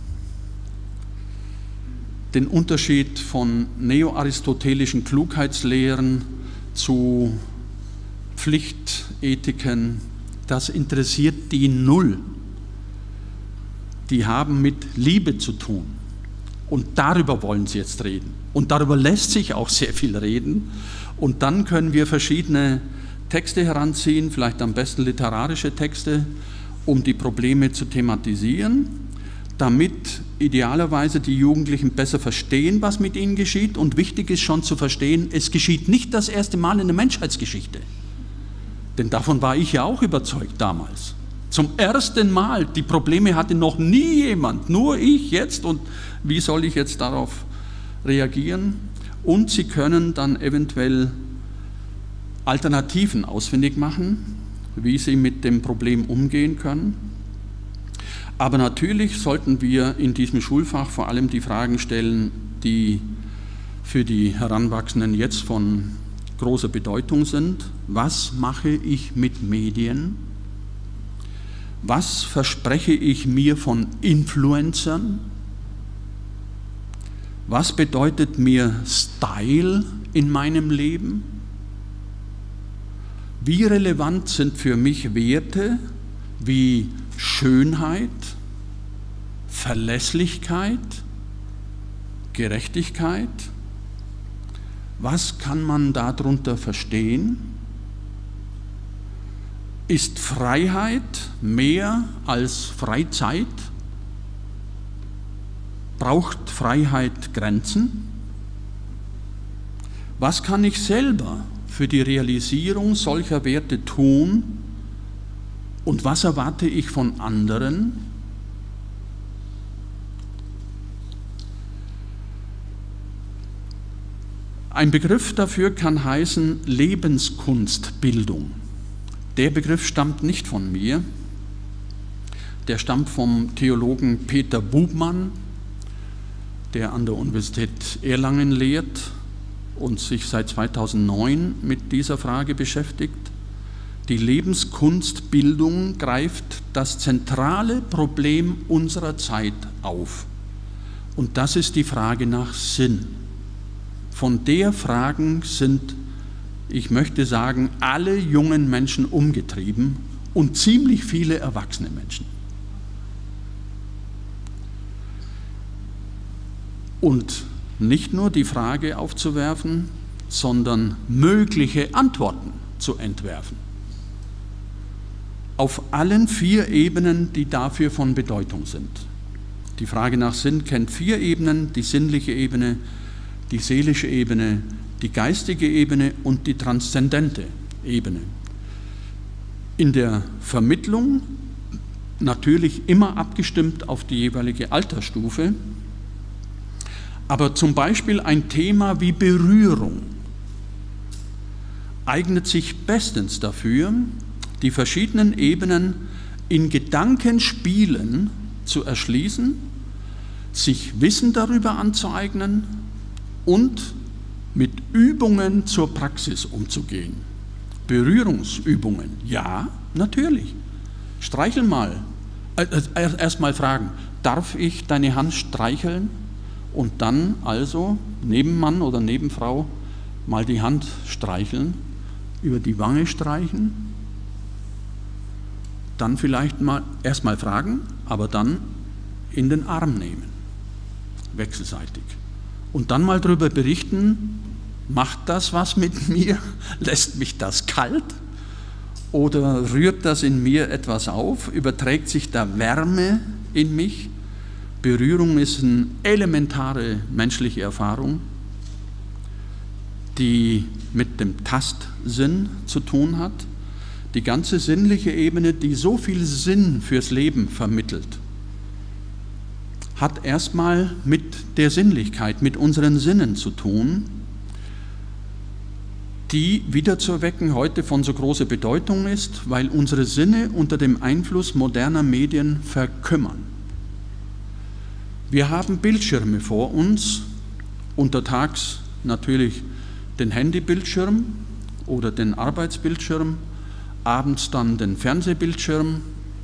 den Unterschied von neoaristotelischen Klugheitslehren zu Pflichtethiken. Das interessiert die null. Die haben mit Liebe zu tun. Und darüber wollen sie jetzt reden. Und darüber lässt sich auch sehr viel reden. Und dann können wir verschiedene Texte heranziehen, vielleicht am besten literarische Texte, um die Probleme zu thematisieren, damit idealerweise die Jugendlichen besser verstehen, was mit ihnen geschieht. Und wichtig ist schon zu verstehen, es geschieht nicht das erste Mal in der Menschheitsgeschichte. Denn davon war ich ja auch überzeugt damals. Zum ersten Mal, die Probleme hatte noch nie jemand, nur ich jetzt. Und wie soll ich jetzt darauf reagieren? Und sie können dann eventuell Alternativen ausfindig machen, wie sie mit dem Problem umgehen können. Aber natürlich sollten wir in diesem Schulfach vor allem die Fragen stellen, die für die Heranwachsenden jetzt von großer Bedeutung sind. Was mache ich mit Medien? Was verspreche ich mir von Influencern? Was bedeutet mir Style in meinem Leben? Wie relevant sind für mich Werte wie Schönheit, Verlässlichkeit, Gerechtigkeit? Was kann man darunter verstehen? Ist Freiheit mehr als Freizeit? Braucht Freiheit Grenzen? Was kann ich selber für die Realisierung solcher Werte tun und was erwarte ich von anderen? Ein Begriff dafür kann heißen Lebenskunstbildung. Der Begriff stammt nicht von mir, der stammt vom Theologen Peter Bubmann, der an der Universität Erlangen lehrt und sich seit 2009 mit dieser Frage beschäftigt. Die Lebenskunstbildung greift das zentrale Problem unserer Zeit auf. Und das ist die Frage nach Sinn. Von der Fragen sind, ich möchte sagen, alle jungen Menschen umgetrieben und ziemlich viele erwachsene Menschen. Und nicht nur die Frage aufzuwerfen, sondern mögliche Antworten zu entwerfen. Auf allen 4 Ebenen, die dafür von Bedeutung sind. Die Frage nach Sinn kennt 4 Ebenen, die sinnliche Ebene, die seelische Ebene, die geistige Ebene und die transzendente Ebene. In der Vermittlung natürlich immer abgestimmt auf die jeweilige Altersstufe, aber zum Beispiel ein Thema wie Berührung eignet sich bestens dafür, die verschiedenen Ebenen in Gedankenspielen zu erschließen, sich Wissen darüber anzueignen und mit Übungen zur Praxis umzugehen. Berührungsübungen, ja, natürlich. Streichel mal. Erst mal fragen, darf ich deine Hand streicheln? Und dann also neben Mann oder neben Frau mal die Hand streicheln, über die Wange streichen, dann vielleicht mal erst mal fragen, aber dann in den Arm nehmen, wechselseitig. Und dann mal darüber berichten, macht das was mit mir? Lässt mich das kalt? Oder rührt das in mir etwas auf? Überträgt sich da Wärme in mich? Berührung ist eine elementare menschliche Erfahrung, die mit dem Tastsinn zu tun hat. Die ganze sinnliche Ebene, die so viel Sinn fürs Leben vermittelt, hat erstmal mit der Sinnlichkeit, mit unseren Sinnen zu tun, die wiederzuerwecken heute von so großer Bedeutung ist, weil unsere Sinne unter dem Einfluss moderner Medien verkümmern. Wir haben Bildschirme vor uns, untertags natürlich den Handybildschirm oder den Arbeitsbildschirm, abends dann den Fernsehbildschirm.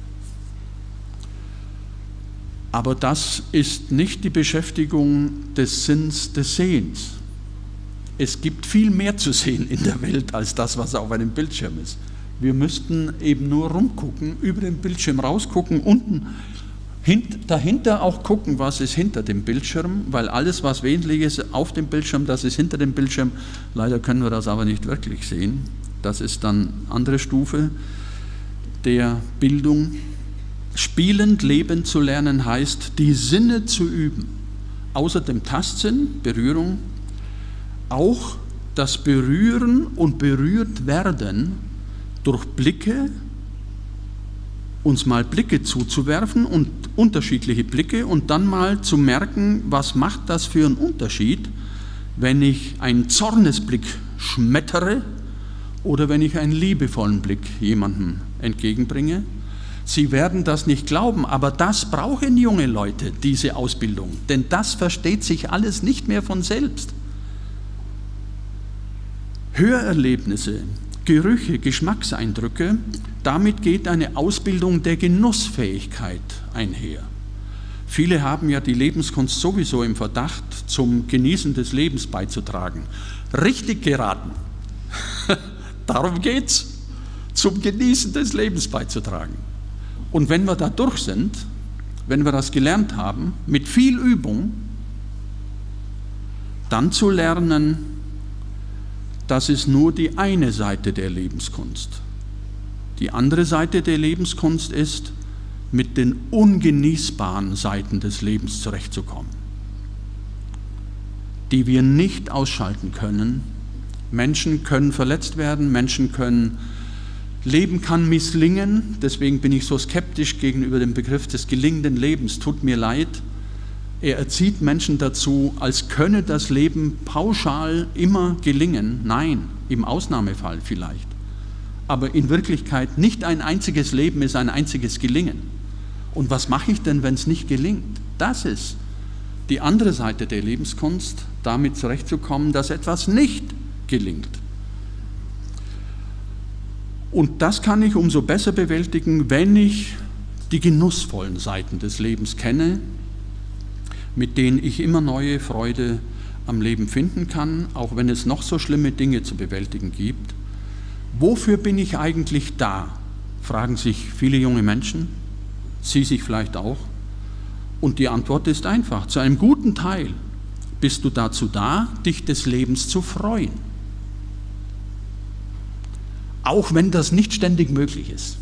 Aber das ist nicht die Beschäftigung des Sinns des Sehens. Es gibt viel mehr zu sehen in der Welt als das, was auf einem Bildschirm ist. Wir müssten eben nur rumgucken, über den Bildschirm rausgucken, unten dahinter auch gucken, was ist hinter dem Bildschirm, weil alles, was wesentlich ist auf dem Bildschirm, das ist hinter dem Bildschirm. Leider können wir das aber nicht wirklich sehen. Das ist dann eine andere Stufe der Bildung. Spielend leben zu lernen heißt, die Sinne zu üben. Außer dem Tastsinn, Berührung, auch das Berühren und berührt werden durch Blicke, uns mal Blicke zuzuwerfen und unterschiedliche Blicke und dann mal zu merken, was macht das für einen Unterschied, wenn ich einen Zornesblick schmettere oder wenn ich einen liebevollen Blick jemandem entgegenbringe. Sie werden das nicht glauben, aber das brauchen junge Leute, diese Ausbildung, denn das versteht sich alles nicht mehr von selbst. Hörerlebnisse, Gerüche, Geschmackseindrücke, damit geht eine Ausbildung der Genussfähigkeit einher. Viele haben ja die Lebenskunst sowieso im Verdacht, zum Genießen des Lebens beizutragen. Richtig geraten. Darum geht's, zum Genießen des Lebens beizutragen. Und wenn wir da durch sind, wenn wir das gelernt haben, mit viel Übung, dann zu lernen, das ist nur die eine Seite der Lebenskunst. Die andere Seite der Lebenskunst ist, mit den ungenießbaren Seiten des Lebens zurechtzukommen, die wir nicht ausschalten können. Menschen können verletzt werden, Leben kann misslingen, deswegen bin ich so skeptisch gegenüber dem Begriff des gelingenden Lebens. Tut mir leid, er erzieht Menschen dazu, als könne das Leben pauschal immer gelingen. Nein, im Ausnahmefall vielleicht. Aber in Wirklichkeit nicht ein einziges Leben ist ein einziges Gelingen. Und was mache ich denn, wenn es nicht gelingt? Das ist die andere Seite der Lebenskunst, damit zurechtzukommen, dass etwas nicht gelingt. Und das kann ich umso besser bewältigen, wenn ich die genussvollen Seiten des Lebens kenne, mit denen ich immer neue Freude am Leben finden kann, auch wenn es noch so schlimme Dinge zu bewältigen gibt. Wofür bin ich eigentlich da? Fragen sich viele junge Menschen, Sie sich vielleicht auch. Und die Antwort ist einfach, zu einem guten Teil bist du dazu da, dich des Lebens zu freuen. Auch wenn das nicht ständig möglich ist.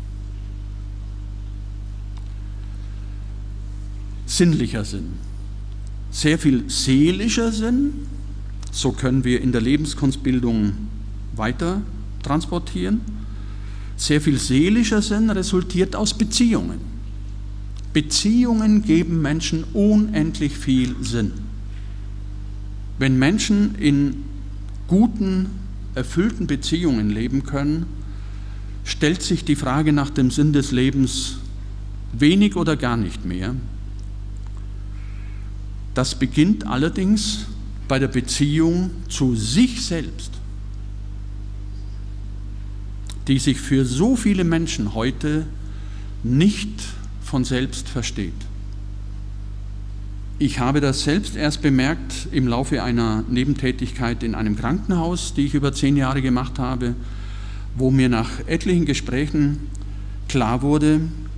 Sinnlicher Sinn, sehr viel seelischer Sinn, so können wir in der Lebenskunstbildung weiter transportieren. Sehr viel seelischer Sinn resultiert aus Beziehungen. Beziehungen geben Menschen unendlich viel Sinn. Wenn Menschen in guten, erfüllten Beziehungen leben können, stellt sich die Frage nach dem Sinn des Lebens wenig oder gar nicht mehr. Das beginnt allerdings bei der Beziehung zu sich selbst, die sich für so viele Menschen heute nicht von selbst versteht. Ich habe das selbst erst bemerkt im Laufe einer Nebentätigkeit in einem Krankenhaus, die ich über 10 Jahre gemacht habe, wo mir nach etlichen Gesprächen klar wurde,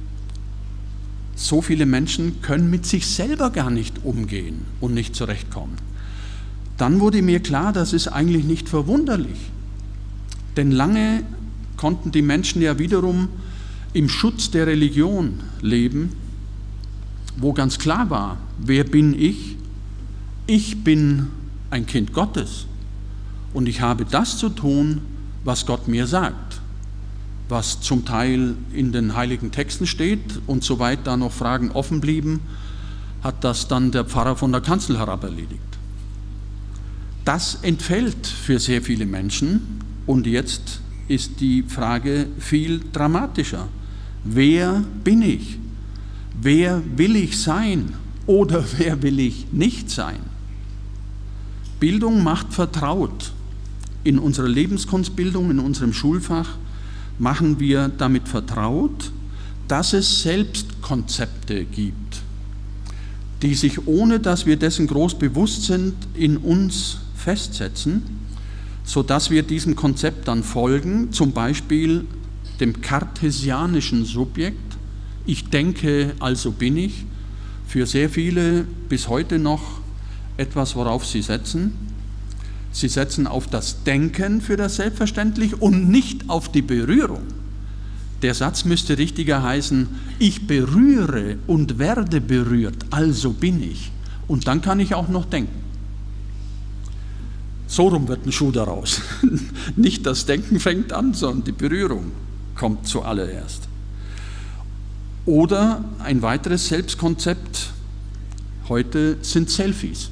so viele Menschen können mit sich selber gar nicht umgehen und nicht zurechtkommen. Dann wurde mir klar, das ist eigentlich nicht verwunderlich, denn lange konnten die Menschen ja wiederum im Schutz der Religion leben, wo ganz klar war, wer bin ich? Ich bin ein Kind Gottes und ich habe das zu tun, was Gott mir sagt, was zum Teil in den heiligen Texten steht, und soweit da noch Fragen offen blieben, hat das dann der Pfarrer von der Kanzel herab erledigt. Das entfällt für sehr viele Menschen, und jetzt ist die Frage viel dramatischer. Wer bin ich? Wer will ich sein oder wer will ich nicht sein? Bildung macht vertraut. In unserer Lebenskunstbildung, in unserem Schulfach, machen wir damit vertraut, dass es Selbstkonzepte gibt, die sich, ohne dass wir dessen groß bewusst sind, in uns festsetzen, sodass wir diesem Konzept dann folgen, zum Beispiel dem kartesianischen Subjekt. Ich denke, also bin ich, für sehr viele bis heute noch etwas, worauf sie setzen. Sie setzen auf das Denken für das Selbstverständlich und nicht auf die Berührung. Der Satz müsste richtiger heißen, ich berühre und werde berührt, also bin ich. Und dann kann ich auch noch denken. So rum wird ein Schuh daraus. Nicht das Denken fängt an, sondern die Berührung kommt zuallererst. Oder ein weiteres Selbstkonzept heute sind Selfies.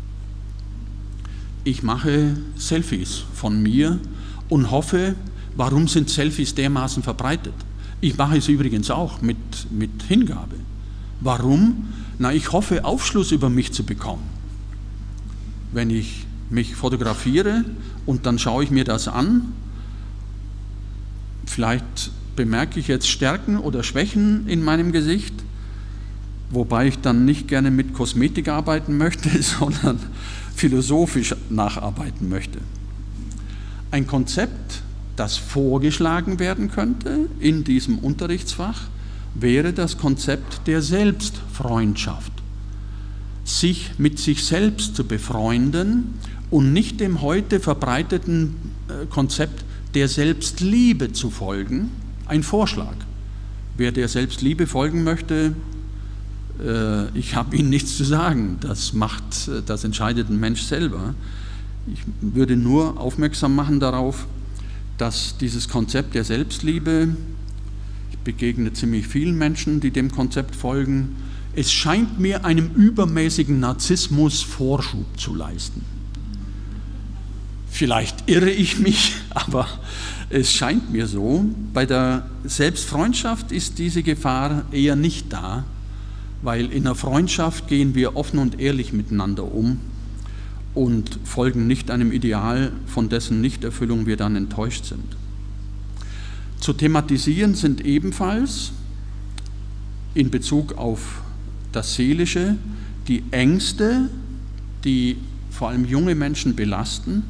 Ich mache Selfies von mir und hoffe, warum sind Selfies dermaßen verbreitet? Ich mache es übrigens auch mit Hingabe. Warum? Na, ich hoffe, Aufschluss über mich zu bekommen. Wenn ich mich fotografiere und dann schaue ich mir das an, vielleicht bemerke ich jetzt Stärken oder Schwächen in meinem Gesicht, wobei ich dann nicht gerne mit Kosmetik arbeiten möchte, sondern philosophisch nacharbeiten möchte. Ein Konzept, das vorgeschlagen werden könnte in diesem Unterrichtsfach, wäre das Konzept der Selbstfreundschaft. Sich mit sich selbst zu befreunden und nicht dem heute verbreiteten Konzept der Selbstliebe zu folgen. Ein Vorschlag. Wer der Selbstliebe folgen möchte, ich habe Ihnen nichts zu sagen. Das entscheidet ein Mensch selber. Ich würde nur aufmerksam machen darauf, dass dieses Konzept der Selbstliebe, ich begegne ziemlich vielen Menschen, die dem Konzept folgen, es scheint mir einem übermäßigen Narzissmus Vorschub zu leisten. Vielleicht irre ich mich, aber es scheint mir so. Bei der Selbstfreundschaft ist diese Gefahr eher nicht da, weil in der Freundschaft gehen wir offen und ehrlich miteinander um und folgen nicht einem Ideal, von dessen Nichterfüllung wir dann enttäuscht sind. Zu thematisieren sind ebenfalls in Bezug auf das Seelische die Ängste, die vor allem junge Menschen belasten,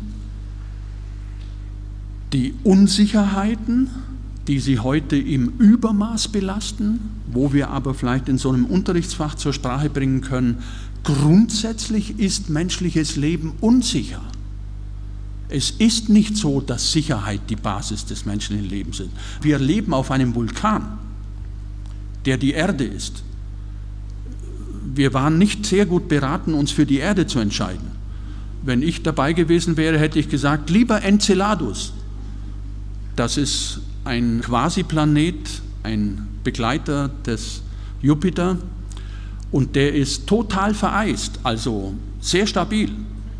die Unsicherheiten, die sie heute im Übermaß belasten, wo wir aber vielleicht in so einem Unterrichtsfach zur Sprache bringen können, grundsätzlich ist menschliches Leben unsicher. Es ist nicht so, dass Sicherheit die Basis des menschlichen Lebens ist. Wir leben auf einem Vulkan, der die Erde ist. Wir waren nicht sehr gut beraten, uns für die Erde zu entscheiden. Wenn ich dabei gewesen wäre, hätte ich gesagt, lieber Enceladus. Das ist ein Quasiplanet, ein Begleiter des Jupiter, und der ist total vereist, also sehr stabil.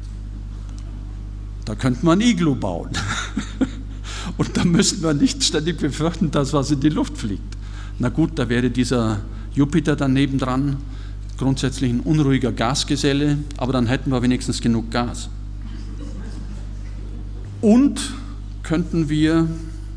Da könnte man ein Iglu bauen. Und da müssten wir nicht ständig befürchten, dass was in die Luft fliegt. Na gut, da wäre dieser Jupiter daneben dran grundsätzlich ein unruhiger Gasgeselle, aber dann hätten wir wenigstens genug Gas. Und könnten wir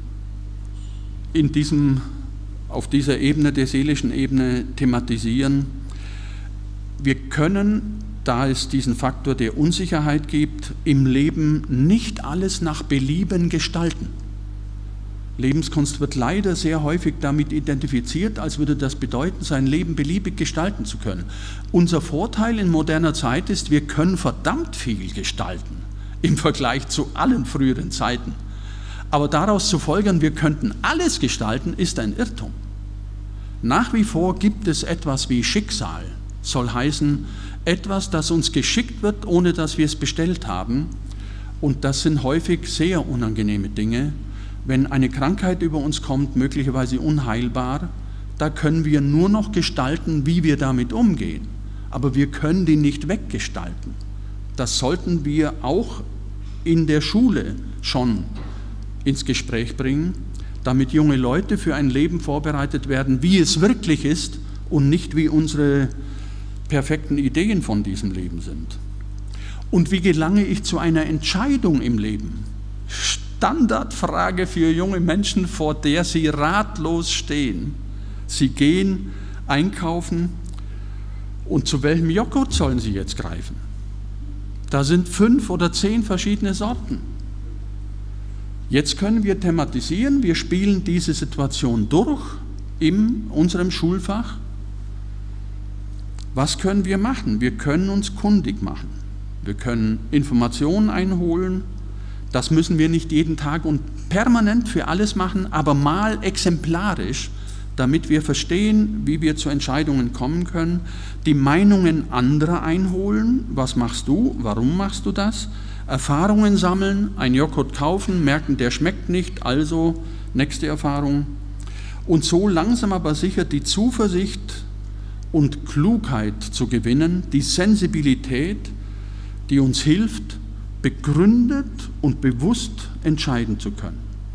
auf dieser Ebene, der seelischen Ebene, thematisieren, wir können, da es diesen Faktor der Unsicherheit gibt, im Leben nicht alles nach Belieben gestalten. Lebenskunst wird leider sehr häufig damit identifiziert, als würde das bedeuten, sein Leben beliebig gestalten zu können. Unser Vorteil in moderner Zeit ist, wir können verdammt viel gestalten im Vergleich zu allen früheren Zeiten. Aber daraus zu folgern, wir könnten alles gestalten, ist ein Irrtum. Nach wie vor gibt es etwas wie Schicksal, soll heißen, etwas, das uns geschickt wird, ohne dass wir es bestellt haben. Und das sind häufig sehr unangenehme Dinge. Wenn eine Krankheit über uns kommt, möglicherweise unheilbar, da können wir nur noch gestalten, wie wir damit umgehen. Aber wir können die nicht weggestalten. Das sollten wir auch in der Schule schon ins Gespräch bringen, damit junge Leute für ein Leben vorbereitet werden, wie es wirklich ist und nicht wie unsere perfekten Ideen von diesem Leben sind. Und wie gelange ich zu einer Entscheidung im Leben? Standardfrage für junge Menschen, vor der sie ratlos stehen. Sie gehen einkaufen und zu welchem Joghurt sollen sie jetzt greifen? Da sind 5 oder 10 verschiedene Sorten. Jetzt können wir thematisieren, wir spielen diese Situation durch in unserem Schulfach. Was können wir machen? Wir können uns kundig machen. Wir können Informationen einholen. Das müssen wir nicht jeden Tag und permanent für alles machen, aber mal exemplarisch, damit wir verstehen, wie wir zu Entscheidungen kommen können. Die Meinungen anderer einholen. Was machst du? Warum machst du das? Erfahrungen sammeln, ein Joghurt kaufen, merken, der schmeckt nicht, also nächste Erfahrung. Und so langsam aber sicher die Zuversicht und Klugheit zu gewinnen, die Sensibilität, die uns hilft, begründet und bewusst entscheiden zu können.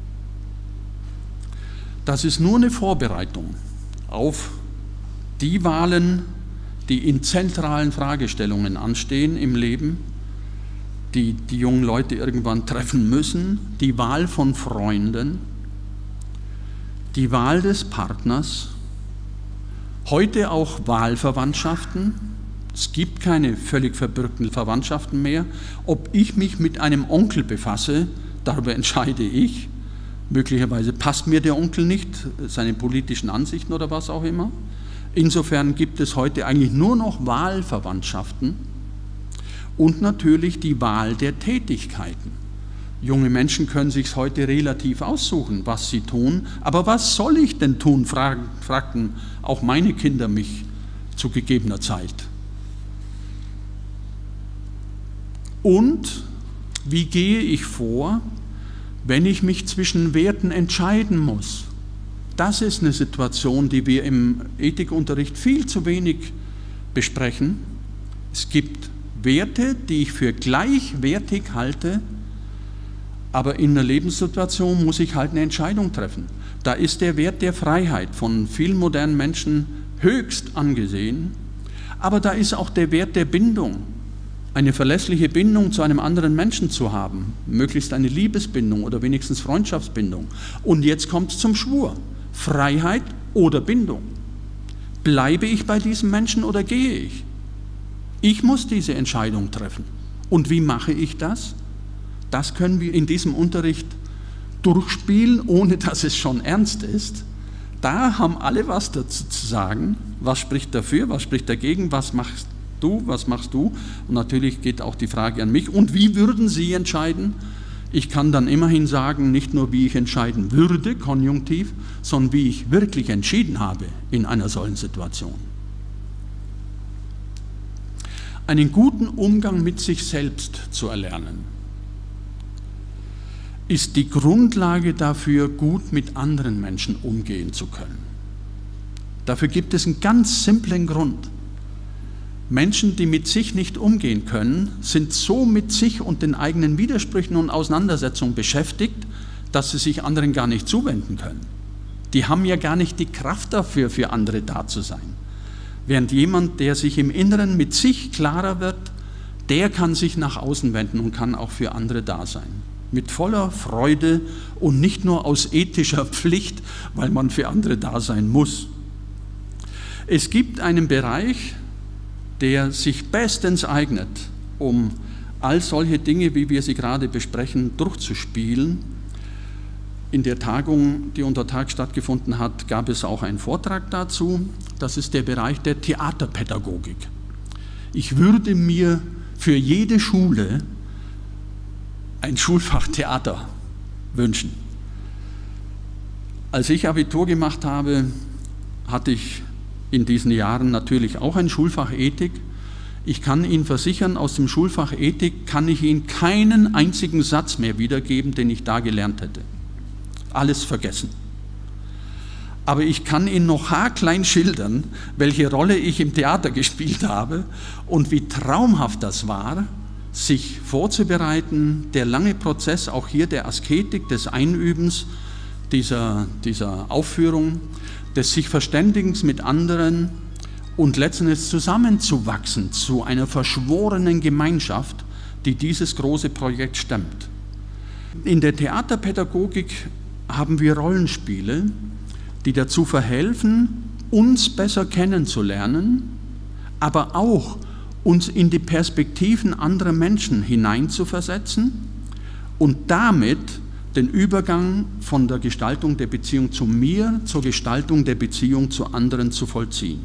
Das ist nur eine Vorbereitung auf die Wahlen, die in zentralen Fragestellungen anstehen im Leben, die die jungen Leute irgendwann treffen müssen, die Wahl von Freunden, die Wahl des Partners, heute auch Wahlverwandtschaften. Es gibt keine völlig verbürgten Verwandtschaften mehr. Ob ich mich mit einem Onkel befasse, darüber entscheide ich. Möglicherweise passt mir der Onkel nicht, seine politischen Ansichten oder was auch immer. Insofern gibt es heute eigentlich nur noch Wahlverwandtschaften und natürlich die Wahl der Tätigkeiten. Junge Menschen können sich heute relativ aussuchen, was sie tun, aber was soll ich denn tun, fragten auch meine Kinder mich zu gegebener Zeit. Und wie gehe ich vor, wenn ich mich zwischen Werten entscheiden muss? Das ist eine Situation, die wir im Ethikunterricht viel zu wenig besprechen. Es gibt Werte, die ich für gleichwertig halte, aber in einer Lebenssituation muss ich halt eine Entscheidung treffen. Da ist der Wert der Freiheit von vielen modernen Menschen höchst angesehen, aber da ist auch der Wert der Bindung, eine verlässliche Bindung zu einem anderen Menschen zu haben, möglichst eine Liebesbindung oder wenigstens Freundschaftsbindung. Und jetzt kommt es zum Schwur, Freiheit oder Bindung. Bleibe ich bei diesem Menschen oder gehe ich? Ich muss diese Entscheidung treffen. Und wie mache ich das? Das können wir in diesem Unterricht durchspielen, ohne dass es schon ernst ist. Da haben alle was dazu zu sagen. Was spricht dafür, was spricht dagegen, was machst du, was machst du? Und natürlich geht auch die Frage an mich. Und wie würden Sie entscheiden? Ich kann dann immerhin sagen, nicht nur wie ich entscheiden würde, konjunktiv, sondern wie ich wirklich entschieden habe in einer solchen Situation. Einen guten Umgang mit sich selbst zu erlernen, ist die Grundlage dafür, gut mit anderen Menschen umgehen zu können. Dafür gibt es einen ganz simplen Grund. Menschen, die mit sich nicht umgehen können, sind so mit sich und den eigenen Widersprüchen und Auseinandersetzungen beschäftigt, dass sie sich anderen gar nicht zuwenden können. Die haben ja gar nicht die Kraft dafür, für andere da zu sein. Während jemand, der sich im Inneren mit sich klarer wird, der kann sich nach außen wenden und kann auch für andere da sein. Mit voller Freude und nicht nur aus ethischer Pflicht, weil man für andere da sein muss. Es gibt einen Bereich, der sich bestens eignet, um all solche Dinge, wie wir sie gerade besprechen, durchzuspielen. In der Tagung, die unter Tag stattgefunden hat, gab es auch einen Vortrag dazu. Das ist der Bereich der Theaterpädagogik. Ich würde mir für jede Schule ein Schulfach Theater wünschen. Als ich Abitur gemacht habe, hatte ich in diesen Jahren natürlich auch ein Schulfach Ethik. Ich kann Ihnen versichern, aus dem Schulfach Ethik kann ich Ihnen keinen einzigen Satz mehr wiedergeben, den ich da gelernt hätte. Alles vergessen. Aber ich kann Ihnen noch haarklein schildern, welche Rolle ich im Theater gespielt habe und wie traumhaft das war, sich vorzubereiten, der lange Prozess, auch hier der Asketik, des Einübens dieser Aufführung, des sich Verständigens mit anderen und letztendlich zusammenzuwachsen zu einer verschworenen Gemeinschaft, die dieses große Projekt stemmt. In der Theaterpädagogik haben wir Rollenspiele, die dazu verhelfen, uns besser kennenzulernen, aber auch uns in die Perspektiven anderer Menschen hineinzuversetzen und damit den Übergang von der Gestaltung der Beziehung zu mir zur Gestaltung der Beziehung zu anderen zu vollziehen.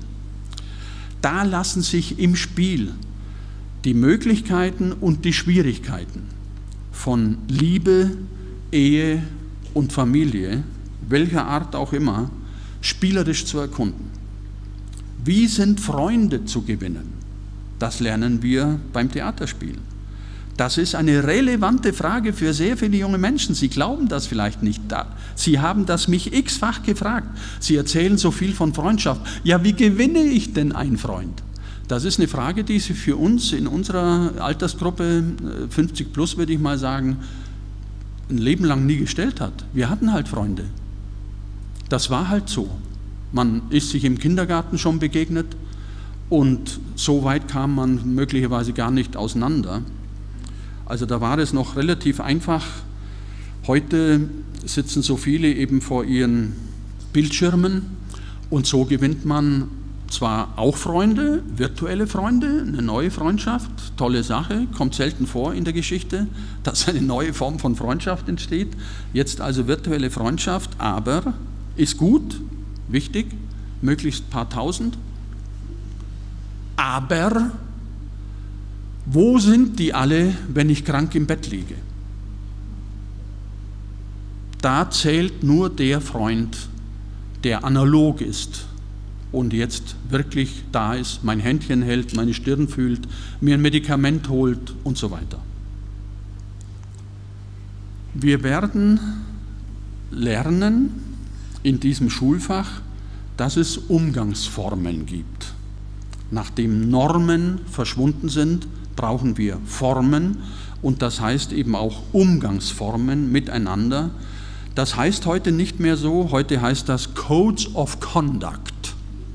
Da lassen sich im Spiel die Möglichkeiten und die Schwierigkeiten von Liebe, Ehe und Familie, welcher Art auch immer, spielerisch zu erkunden. Wie sind Freunde zu gewinnen? Das lernen wir beim Theaterspielen. Das ist eine relevante Frage für sehr viele junge Menschen. Sie glauben das vielleicht nicht. Sie haben das mich x-fach gefragt. Sie erzählen so viel von Freundschaft. Ja, wie gewinne ich denn einen Freund? Das ist eine Frage, die sich für uns in unserer Altersgruppe, 50 plus würde ich mal sagen, ein Leben lang nie gestellt hat. Wir hatten halt Freunde. Das war halt so. Man ist sich im Kindergarten schon begegnet und so weit kam man möglicherweise gar nicht auseinander. Also da war es noch relativ einfach. Heute sitzen so viele eben vor ihren Bildschirmen und so gewinnt man zwar auch Freunde, virtuelle Freunde, eine neue Freundschaft, tolle Sache, kommt selten vor in der Geschichte, dass eine neue Form von Freundschaft entsteht. Jetzt also virtuelle Freundschaft, aber ist gut, wichtig, möglichst ein paar tausend. Aber wo sind die alle, wenn ich krank im Bett liege? Da zählt nur der Freund, der analog ist und jetzt wirklich da ist, mein Händchen hält, meine Stirn fühlt, mir ein Medikament holt und so weiter. Wir werden lernen in diesem Schulfach, dass es Umgangsformen gibt. Nachdem Normen verschwunden sind, brauchen wir Formen und das heißt eben auch Umgangsformen miteinander. Das heißt heute nicht mehr so, heute heißt das Codes of Conduct.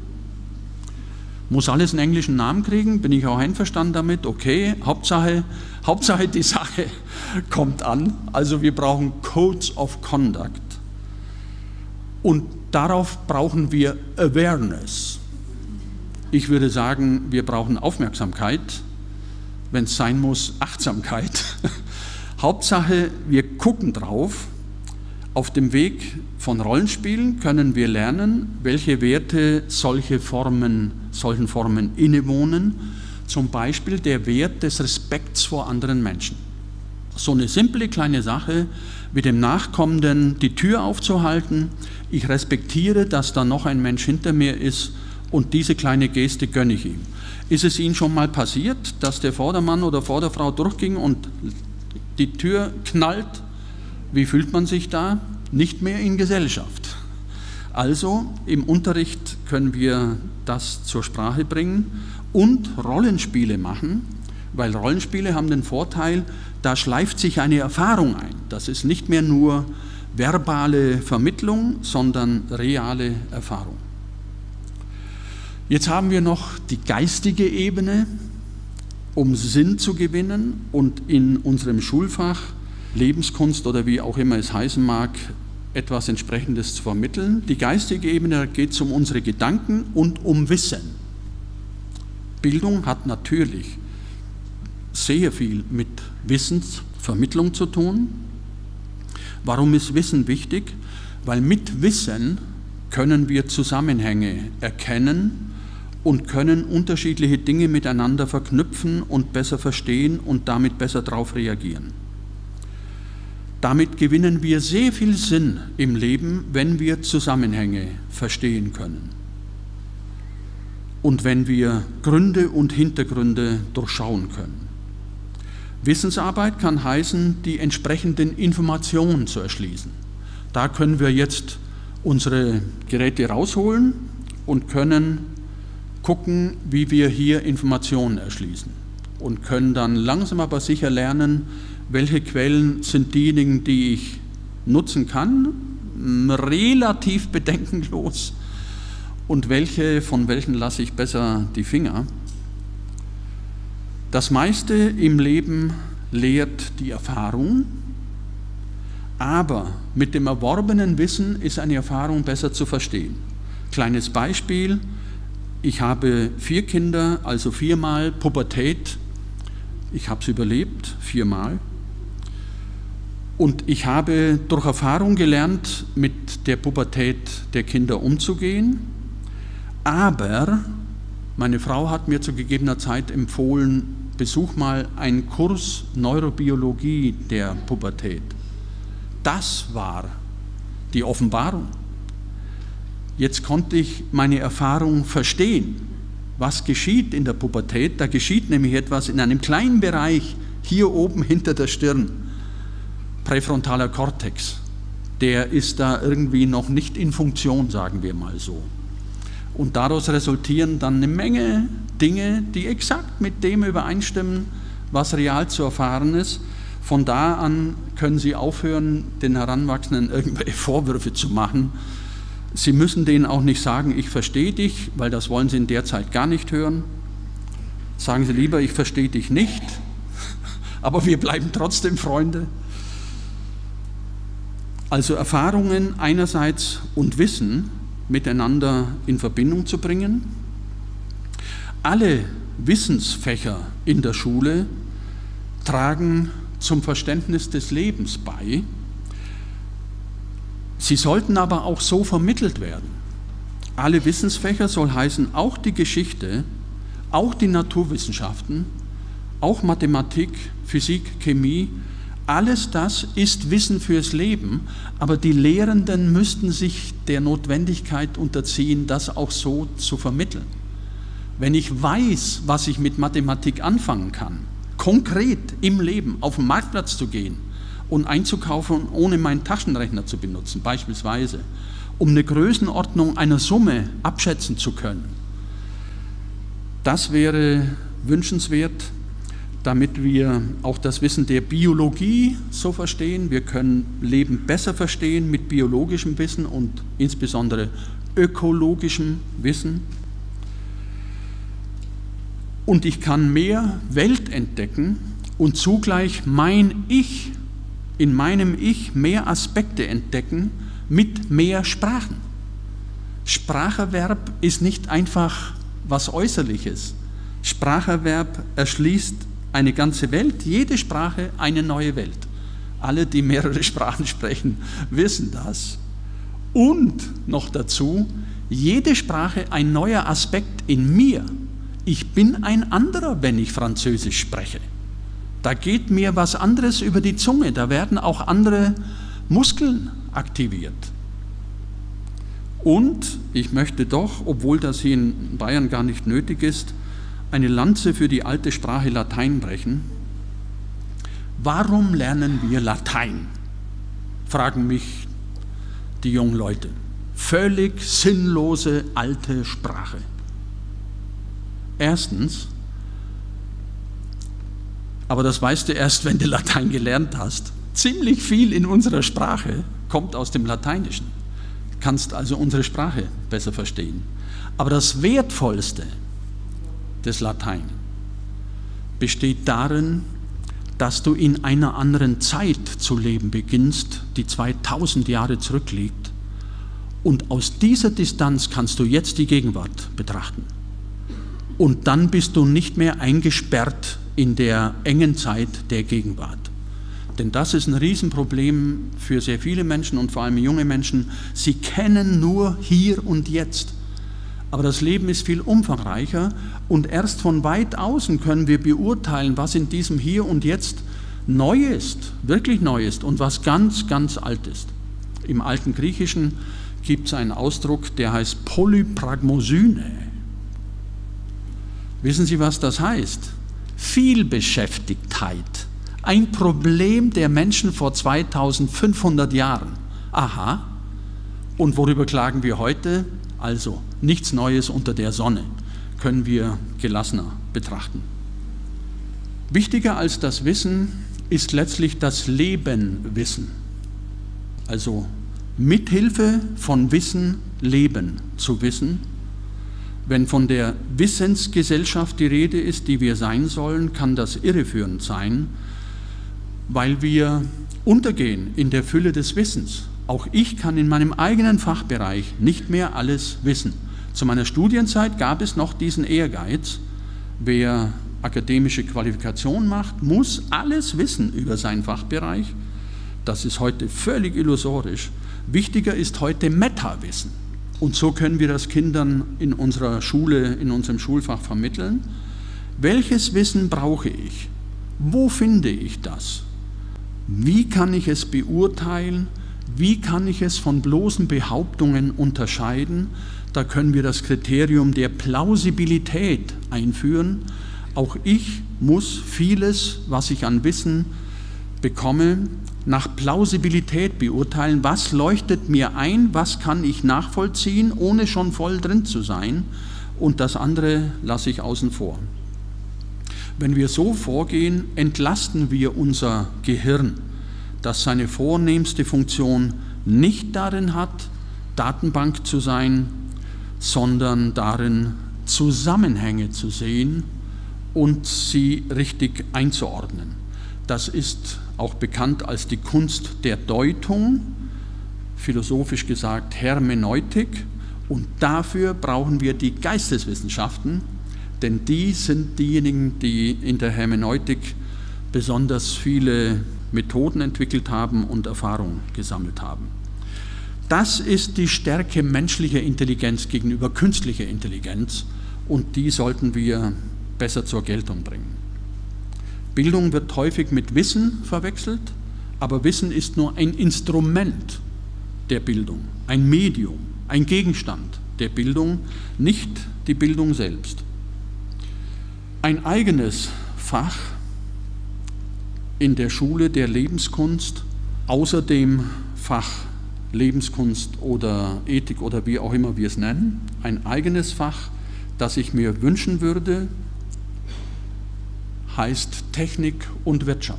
Muss alles einen englischen Namen kriegen, bin ich auch einverstanden damit, okay, Hauptsache die Sache kommt an. Also wir brauchen Codes of Conduct und darauf brauchen wir Awareness. Ich würde sagen, wir brauchen Aufmerksamkeit, wenn es sein muss, Achtsamkeit. Hauptsache, wir gucken drauf. Auf dem Weg von Rollenspielen können wir lernen, welche Werte solchen Formen innewohnen. Zum Beispiel der Wert des Respekts vor anderen Menschen. So eine simple kleine Sache, wie dem Nachkommenden die Tür aufzuhalten. Ich respektiere, dass da noch ein Mensch hinter mir ist und diese kleine Geste gönne ich ihm. Ist es Ihnen schon mal passiert, dass der Vordermann oder Vorderfrau durchging und die Tür knallt? Wie fühlt man sich da? Nicht mehr in Gesellschaft. Also im Unterricht können wir das zur Sprache bringen und Rollenspiele machen, weil Rollenspiele haben den Vorteil, da schleift sich eine Erfahrung ein. Das ist nicht mehr nur verbale Vermittlung, sondern reale Erfahrung. Jetzt haben wir noch die geistige Ebene, um Sinn zu gewinnen und in unserem Schulfach Lebenskunst oder wie auch immer es heißen mag, etwas Entsprechendes zu vermitteln. Die geistige Ebene, da geht es um unsere Gedanken und um Wissen. Bildung hat natürlich sehr viel mit Wissensvermittlung zu tun. Warum ist Wissen wichtig? Weil mit Wissen können wir Zusammenhänge erkennen und können unterschiedliche Dinge miteinander verknüpfen und besser verstehen und damit besser darauf reagieren. Damit gewinnen wir sehr viel Sinn im Leben, wenn wir Zusammenhänge verstehen können und wenn wir Gründe und Hintergründe durchschauen können. Wissensarbeit kann heißen, die entsprechenden Informationen zu erschließen. Da können wir jetzt unsere Geräte rausholen und können gucken, wie wir hier Informationen erschließen und können dann langsam aber sicher lernen, welche Quellen sind diejenigen, die ich nutzen kann, relativ bedenkenlos, und von welchen lasse ich besser die Finger. Das meiste im Leben lehrt die Erfahrung, aber mit dem erworbenen Wissen ist eine Erfahrung besser zu verstehen. Kleines Beispiel: Ich habe 4 Kinder, also 4-mal Pubertät. Ich habe es überlebt, 4-mal. Und ich habe durch Erfahrung gelernt, mit der Pubertät der Kinder umzugehen. Aber meine Frau hat mir zu gegebener Zeit empfohlen, besuch mal einen Kurs Neurobiologie der Pubertät. Das war die Offenbarung. Jetzt konnte ich meine Erfahrung verstehen. Was geschieht in der Pubertät? Da geschieht nämlich etwas in einem kleinen Bereich hier oben hinter der Stirn. Präfrontaler Kortex. Der ist da irgendwie noch nicht in Funktion, sagen wir mal so. Und daraus resultieren dann eine Menge Dinge, die exakt mit dem übereinstimmen, was real zu erfahren ist. Von da an können Sie aufhören, den Heranwachsenden irgendwelche Vorwürfe zu machen. Sie müssen denen auch nicht sagen, ich verstehe dich, weil das wollen Sie in der Zeit gar nicht hören. Sagen Sie lieber, ich verstehe dich nicht, aber wir bleiben trotzdem Freunde. Also Erfahrungen einerseits und Wissen miteinander in Verbindung zu bringen. Alle Wissensfächer in der Schule tragen zum Verständnis des Lebens bei. Sie sollten aber auch so vermittelt werden. Alle Wissensfächer soll heißen, auch die Geschichte, auch die Naturwissenschaften, auch Mathematik, Physik, Chemie, alles das ist Wissen fürs Leben, aber die Lehrenden müssten sich der Notwendigkeit unterziehen, das auch so zu vermitteln. Wenn ich weiß, was ich mit Mathematik anfangen kann, konkret im Leben auf den Marktplatz zu gehen und einzukaufen, ohne meinen Taschenrechner zu benutzen, beispielsweise, um eine Größenordnung einer Summe abschätzen zu können, das wäre wünschenswert, damit wir auch das Wissen der Biologie so verstehen. Wir können Leben besser verstehen mit biologischem Wissen und insbesondere ökologischem Wissen. Und ich kann mehr Welt entdecken und zugleich in meinem Ich mehr Aspekte entdecken mit mehr Sprachen. Spracherwerb ist nicht einfach was Äußerliches. Spracherwerb erschließt eine ganze Welt, jede Sprache eine neue Welt. Alle, die mehrere Sprachen sprechen, wissen das. Und noch dazu, jede Sprache ein neuer Aspekt in mir. Ich bin ein anderer, wenn ich Französisch spreche. Da geht mir was anderes über die Zunge, da werden auch andere Muskeln aktiviert. Und ich möchte doch, obwohl das hier in Bayern gar nicht nötig ist, eine Lanze für die alte Sprache Latein brechen. Warum lernen wir Latein? Fragen mich die jungen Leute. Völlig sinnlose alte Sprache. Erstens, aber das weißt du erst, wenn du Latein gelernt hast, ziemlich viel in unserer Sprache kommt aus dem Lateinischen. Du kannst also unsere Sprache besser verstehen. Aber das Wertvollste des Latein besteht darin, dass du in einer anderen Zeit zu leben beginnst, die 2000 Jahre zurückliegt. Und aus dieser Distanz kannst du jetzt die Gegenwart betrachten. Und dann bist du nicht mehr eingesperrt in der engen Zeit der Gegenwart. Denn das ist ein Riesenproblem für sehr viele Menschen und vor allem junge Menschen. Sie kennen nur hier und jetzt. Aber das Leben ist viel umfangreicher und erst von weit außen können wir beurteilen, was in diesem Hier und Jetzt neu ist, wirklich neu ist und was ganz, ganz alt ist. Im alten Griechischen gibt es einen Ausdruck, der heißt Polypragmosyne. Wissen Sie, was das heißt? Vielbeschäftigtheit. Ein Problem der Menschen vor 2500 Jahren. Aha. Und worüber klagen wir heute? Also, nichts Neues unter der Sonne. Können wir gelassener betrachten. Wichtiger als das Wissen ist letztlich das Lebenwissen. Also, mithilfe von Wissen leben zu wissen. Wenn von der Wissensgesellschaft die Rede ist, die wir sein sollen, kann das irreführend sein, weil wir untergehen in der Fülle des Wissens. Auch ich kann in meinem eigenen Fachbereich nicht mehr alles wissen. Zu meiner Studienzeit gab es noch diesen Ehrgeiz, wer akademische Qualifikation macht, muss alles wissen über seinen Fachbereich. Das ist heute völlig illusorisch. Wichtiger ist heute Metawissen. Und so können wir das Kindern in unserer Schule, in unserem Schulfach vermitteln. Welches Wissen brauche ich? Wo finde ich das? Wie kann ich es beurteilen? Wie kann ich es von bloßen Behauptungen unterscheiden? Da können wir das Kriterium der Plausibilität einführen. Auch ich muss vieles, was ich an Wissen bekomme, nach Plausibilität beurteilen. Was leuchtet mir ein? Was kann ich nachvollziehen, ohne schon voll drin zu sein? Und das andere lasse ich außen vor. Wenn wir so vorgehen, entlasten wir unser Gehirn, das seine vornehmste Funktion nicht darin hat, Datenbank zu sein, sondern darin, Zusammenhänge zu sehen und sie richtig einzuordnen. Das ist auch bekannt als die Kunst der Deutung, philosophisch gesagt Hermeneutik, und dafür brauchen wir die Geisteswissenschaften, denn die sind diejenigen, die in der Hermeneutik besonders viele Methoden entwickelt haben und Erfahrung gesammelt haben. Das ist die Stärke menschlicher Intelligenz gegenüber künstlicher Intelligenz und die sollten wir besser zur Geltung bringen. Bildung wird häufig mit Wissen verwechselt, aber Wissen ist nur ein Instrument der Bildung, ein Medium, ein Gegenstand der Bildung, nicht die Bildung selbst. Ein eigenes Fach in der Schule der Lebenskunst, außer dem Fach Lebenskunst oder Ethik oder wie auch immer wir es nennen, ein eigenes Fach, das ich mir wünschen würde, heißt Technik und Wirtschaft.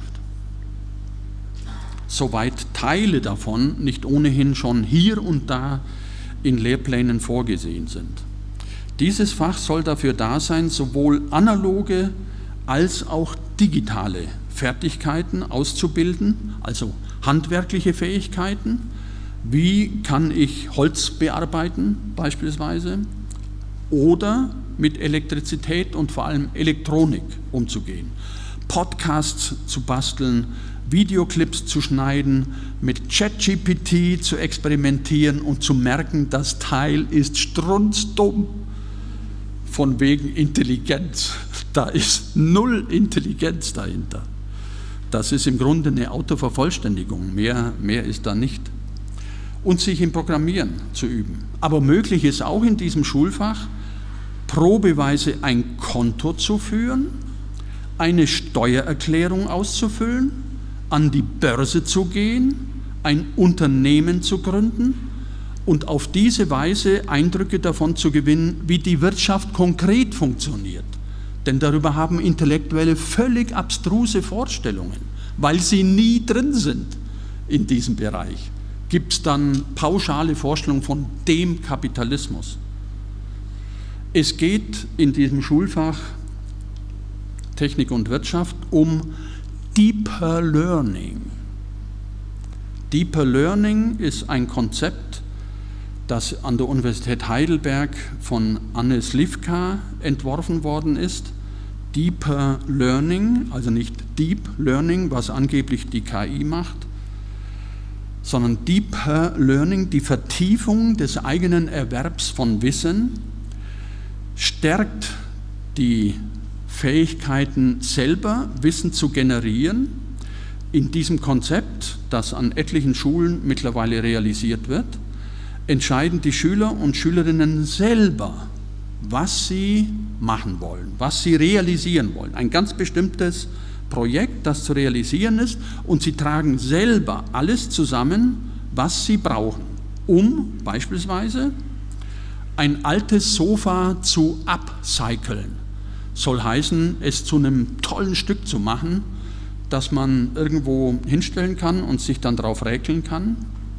Soweit Teile davon nicht ohnehin schon hier und da in Lehrplänen vorgesehen sind. Dieses Fach soll dafür da sein, sowohl analoge als auch digitale Fertigkeiten auszubilden, also handwerkliche Fähigkeiten. Wie kann ich Holz bearbeiten beispielsweise oder mit Elektrizität und vor allem Elektronik umzugehen, Podcasts zu basteln, Videoclips zu schneiden, mit ChatGPT zu experimentieren und zu merken, das Teil ist strunzdumm. Von wegen Intelligenz. Da ist null Intelligenz dahinter. Das ist im Grunde eine Autovervollständigung. Mehr ist da nicht. Und sich im Programmieren zu üben. Aber möglich ist auch in diesem Schulfach, probeweise ein Konto zu führen, eine Steuererklärung auszufüllen, an die Börse zu gehen, ein Unternehmen zu gründen und auf diese Weise Eindrücke davon zu gewinnen, wie die Wirtschaft konkret funktioniert. Denn darüber haben Intellektuelle völlig abstruse Vorstellungen, weil sie nie drin sind in diesem Bereich. Gibt es dann pauschale Vorstellungen von dem Kapitalismus. Es geht in diesem Schulfach Technik und Wirtschaft um Deeper Learning. Deeper Learning ist ein Konzept, das an der Universität Heidelberg von Anne Slivka entworfen worden ist. Deeper Learning, also nicht Deep Learning, was angeblich die KI macht, sondern Deeper Learning, die Vertiefung des eigenen Erwerbs von Wissen, stärkt die Fähigkeiten, selber Wissen zu generieren. In diesem Konzept, das an etlichen Schulen mittlerweile realisiert wird, entscheiden die Schüler und Schülerinnen selber, was sie machen wollen, was sie realisieren wollen. Ein ganz bestimmtes Projekt, das zu realisieren ist, und sie tragen selber alles zusammen, was sie brauchen, um beispielsweise ein altes Sofa zu upcyclen. Soll heißen, es zu einem tollen Stück zu machen, das man irgendwo hinstellen kann und sich dann drauf räkeln kann.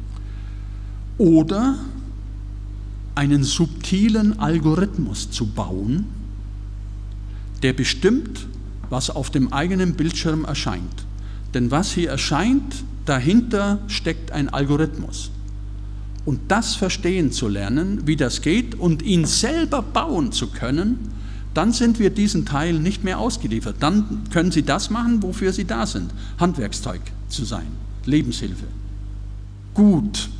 Oder einen subtilen Algorithmus zu bauen, der bestimmt, was auf dem eigenen Bildschirm erscheint. Denn was hier erscheint, dahinter steckt ein Algorithmus. Und das verstehen zu lernen, wie das geht, und ihn selber bauen zu können, dann sind wir diesen Teil nicht mehr ausgeliefert. Dann können Sie das machen, wofür Sie da sind, Handwerkszeug zu sein, Lebenshilfe. Gut.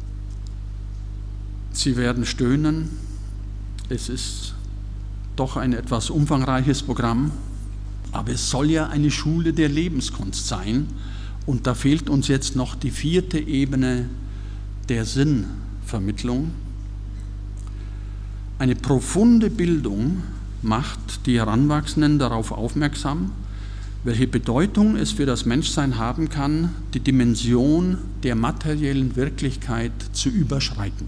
Sie werden stöhnen, es ist doch ein etwas umfangreiches Programm, aber es soll ja eine Schule der Lebenskunst sein, und da fehlt uns jetzt noch die 4. Ebene der Sinnvermittlung. Eine profunde Bildung macht die Heranwachsenden darauf aufmerksam, welche Bedeutung es für das Menschsein haben kann, die Dimension der materiellen Wirklichkeit zu überschreiten.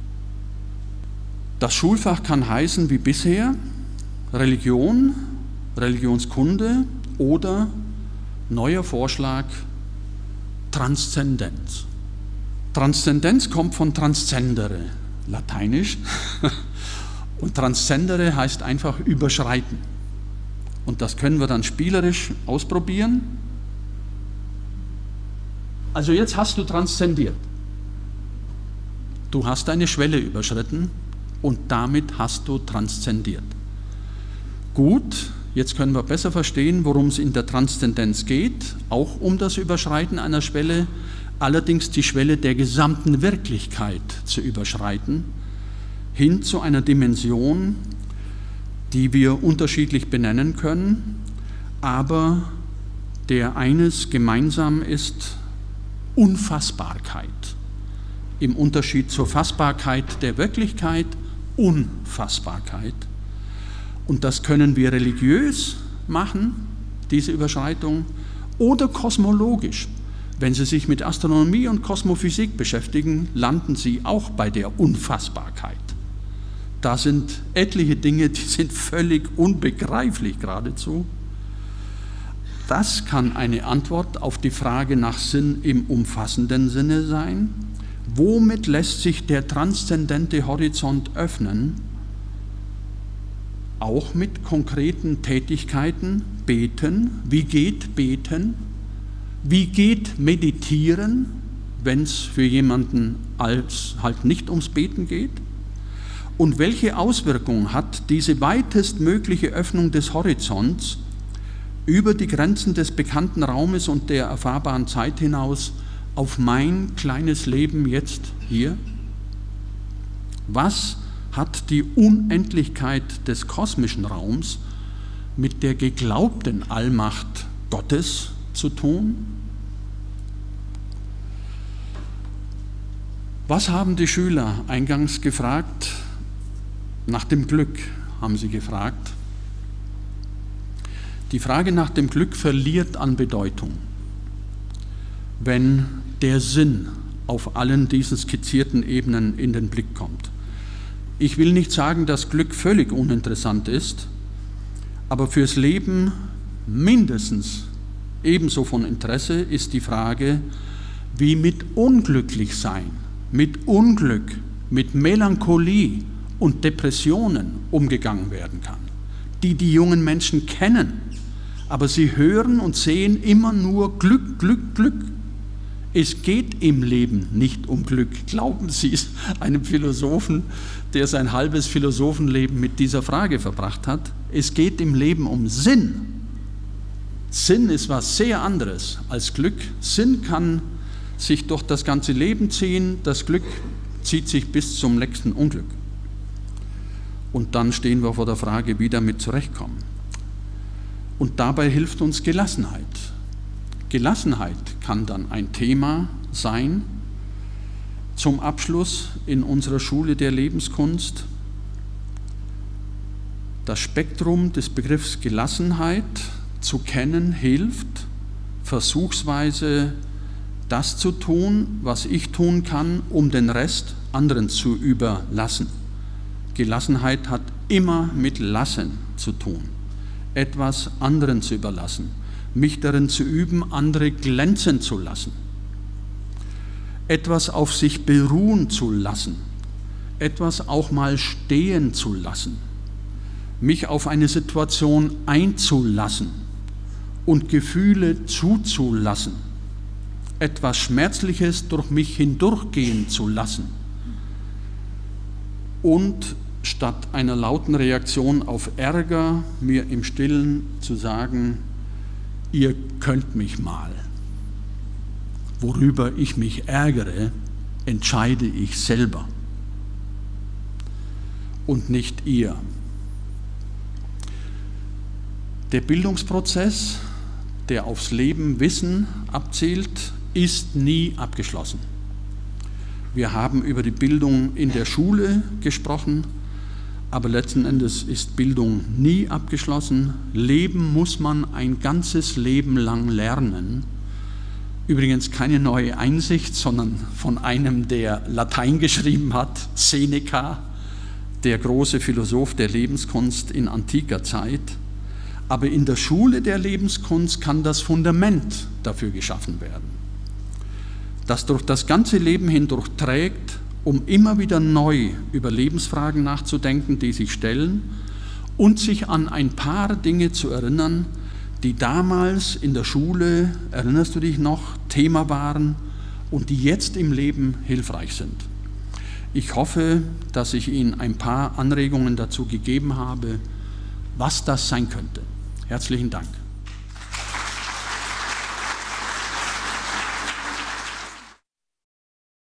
Das Schulfach kann heißen wie bisher Religion, Religionskunde oder neuer Vorschlag Transzendenz. Transzendenz kommt von transcendere, lateinisch, und transcendere heißt einfach überschreiten. Und das können wir dann spielerisch ausprobieren. Also jetzt hast du transzendiert. Du hast eine Schwelle überschritten und damit hast du transzendiert. Gut, jetzt können wir besser verstehen, worum es in der Transzendenz geht, auch um das Überschreiten einer Schwelle, allerdings die Schwelle der gesamten Wirklichkeit zu überschreiten, hin zu einer Dimension, die wir unterschiedlich benennen können, aber der eines gemeinsam ist: Unfassbarkeit. Im Unterschied zur Fassbarkeit der Wirklichkeit, Unfassbarkeit. Und das können wir religiös machen, diese Überschreitung, oder kosmologisch. Wenn Sie sich mit Astronomie und Kosmophysik beschäftigen, landen Sie auch bei der Unfassbarkeit. Da sind etliche Dinge, die sind völlig unbegreiflich geradezu. Das kann eine Antwort auf die Frage nach Sinn im umfassenden Sinne sein. Womit lässt sich der transzendente Horizont öffnen? Auch mit konkreten Tätigkeiten. Beten. Wie geht Beten? Wie geht Meditieren, wenn es für jemanden halt nicht ums Beten geht? Und welche Auswirkungen hat diese weitestmögliche Öffnung des Horizonts über die Grenzen des bekannten Raumes und der erfahrbaren Zeit hinaus auf mein kleines Leben jetzt hier? Was hat die Unendlichkeit des kosmischen Raums mit der geglaubten Allmacht Gottes zu tun? Was haben die Schüler eingangs gefragt? Nach dem Glück haben sie gefragt. Die Frage nach dem Glück verliert an Bedeutung, wenn der Sinn auf allen diesen skizzierten Ebenen in den Blick kommt. Ich will nicht sagen, dass Glück völlig uninteressant ist, aber fürs Leben mindestens ebenso von Interesse ist die Frage, wie mit Unglücklichsein, mit Unglück, mit Melancholie und Depressionen umgegangen werden kann, die die jungen Menschen kennen. Aber sie hören und sehen immer nur Glück, Glück, Glück. Es geht im Leben nicht um Glück. Glauben Sie es einem Philosophen, der sein halbes Philosophenleben mit dieser Frage verbracht hat? Es geht im Leben um Sinn. Sinn ist was sehr anderes als Glück. Sinn kann sich durch das ganze Leben ziehen, das Glück zieht sich bis zum nächsten Unglück. Und dann stehen wir vor der Frage, wie damit zurechtkommen. Und dabei hilft uns Gelassenheit. Gelassenheit kann dann ein Thema sein zum Abschluss in unserer Schule der Lebenskunst. Das Spektrum des Begriffs Gelassenheit zu kennen hilft, versuchsweise das zu tun, was ich tun kann, um den Rest anderen zu überlassen. Gelassenheit hat immer mit Lassen zu tun, etwas anderen zu überlassen, mich darin zu üben, andere glänzen zu lassen, etwas auf sich beruhen zu lassen, etwas auch mal stehen zu lassen, mich auf eine Situation einzulassen und Gefühle zuzulassen, etwas Schmerzliches durch mich hindurchgehen zu lassen und statt einer lauten Reaktion auf Ärger mir im Stillen zu sagen, ihr könnt mich mal. Worüber ich mich ärgere, entscheide ich selber und nicht ihr. Der Bildungsprozess, der aufs Leben Wissen abzielt, ist nie abgeschlossen. Wir haben über die Bildung in der Schule gesprochen, aber letzten Endes ist Bildung nie abgeschlossen. Leben muss man ein ganzes Leben lang lernen. Übrigens keine neue Einsicht, sondern von einem, der Latein geschrieben hat, Seneca, der große Philosoph der Lebenskunst in antiker Zeit. Aber in der Schule der Lebenskunst kann das Fundament dafür geschaffen werden, das durch das ganze Leben hindurch trägt, um immer wieder neu über Lebensfragen nachzudenken, die sich stellen und sich an ein paar Dinge zu erinnern, die damals in der Schule, erinnerst du dich noch, Thema waren und die jetzt im Leben hilfreich sind. Ich hoffe, dass ich Ihnen ein paar Anregungen dazu gegeben habe, was das sein könnte. Herzlichen Dank.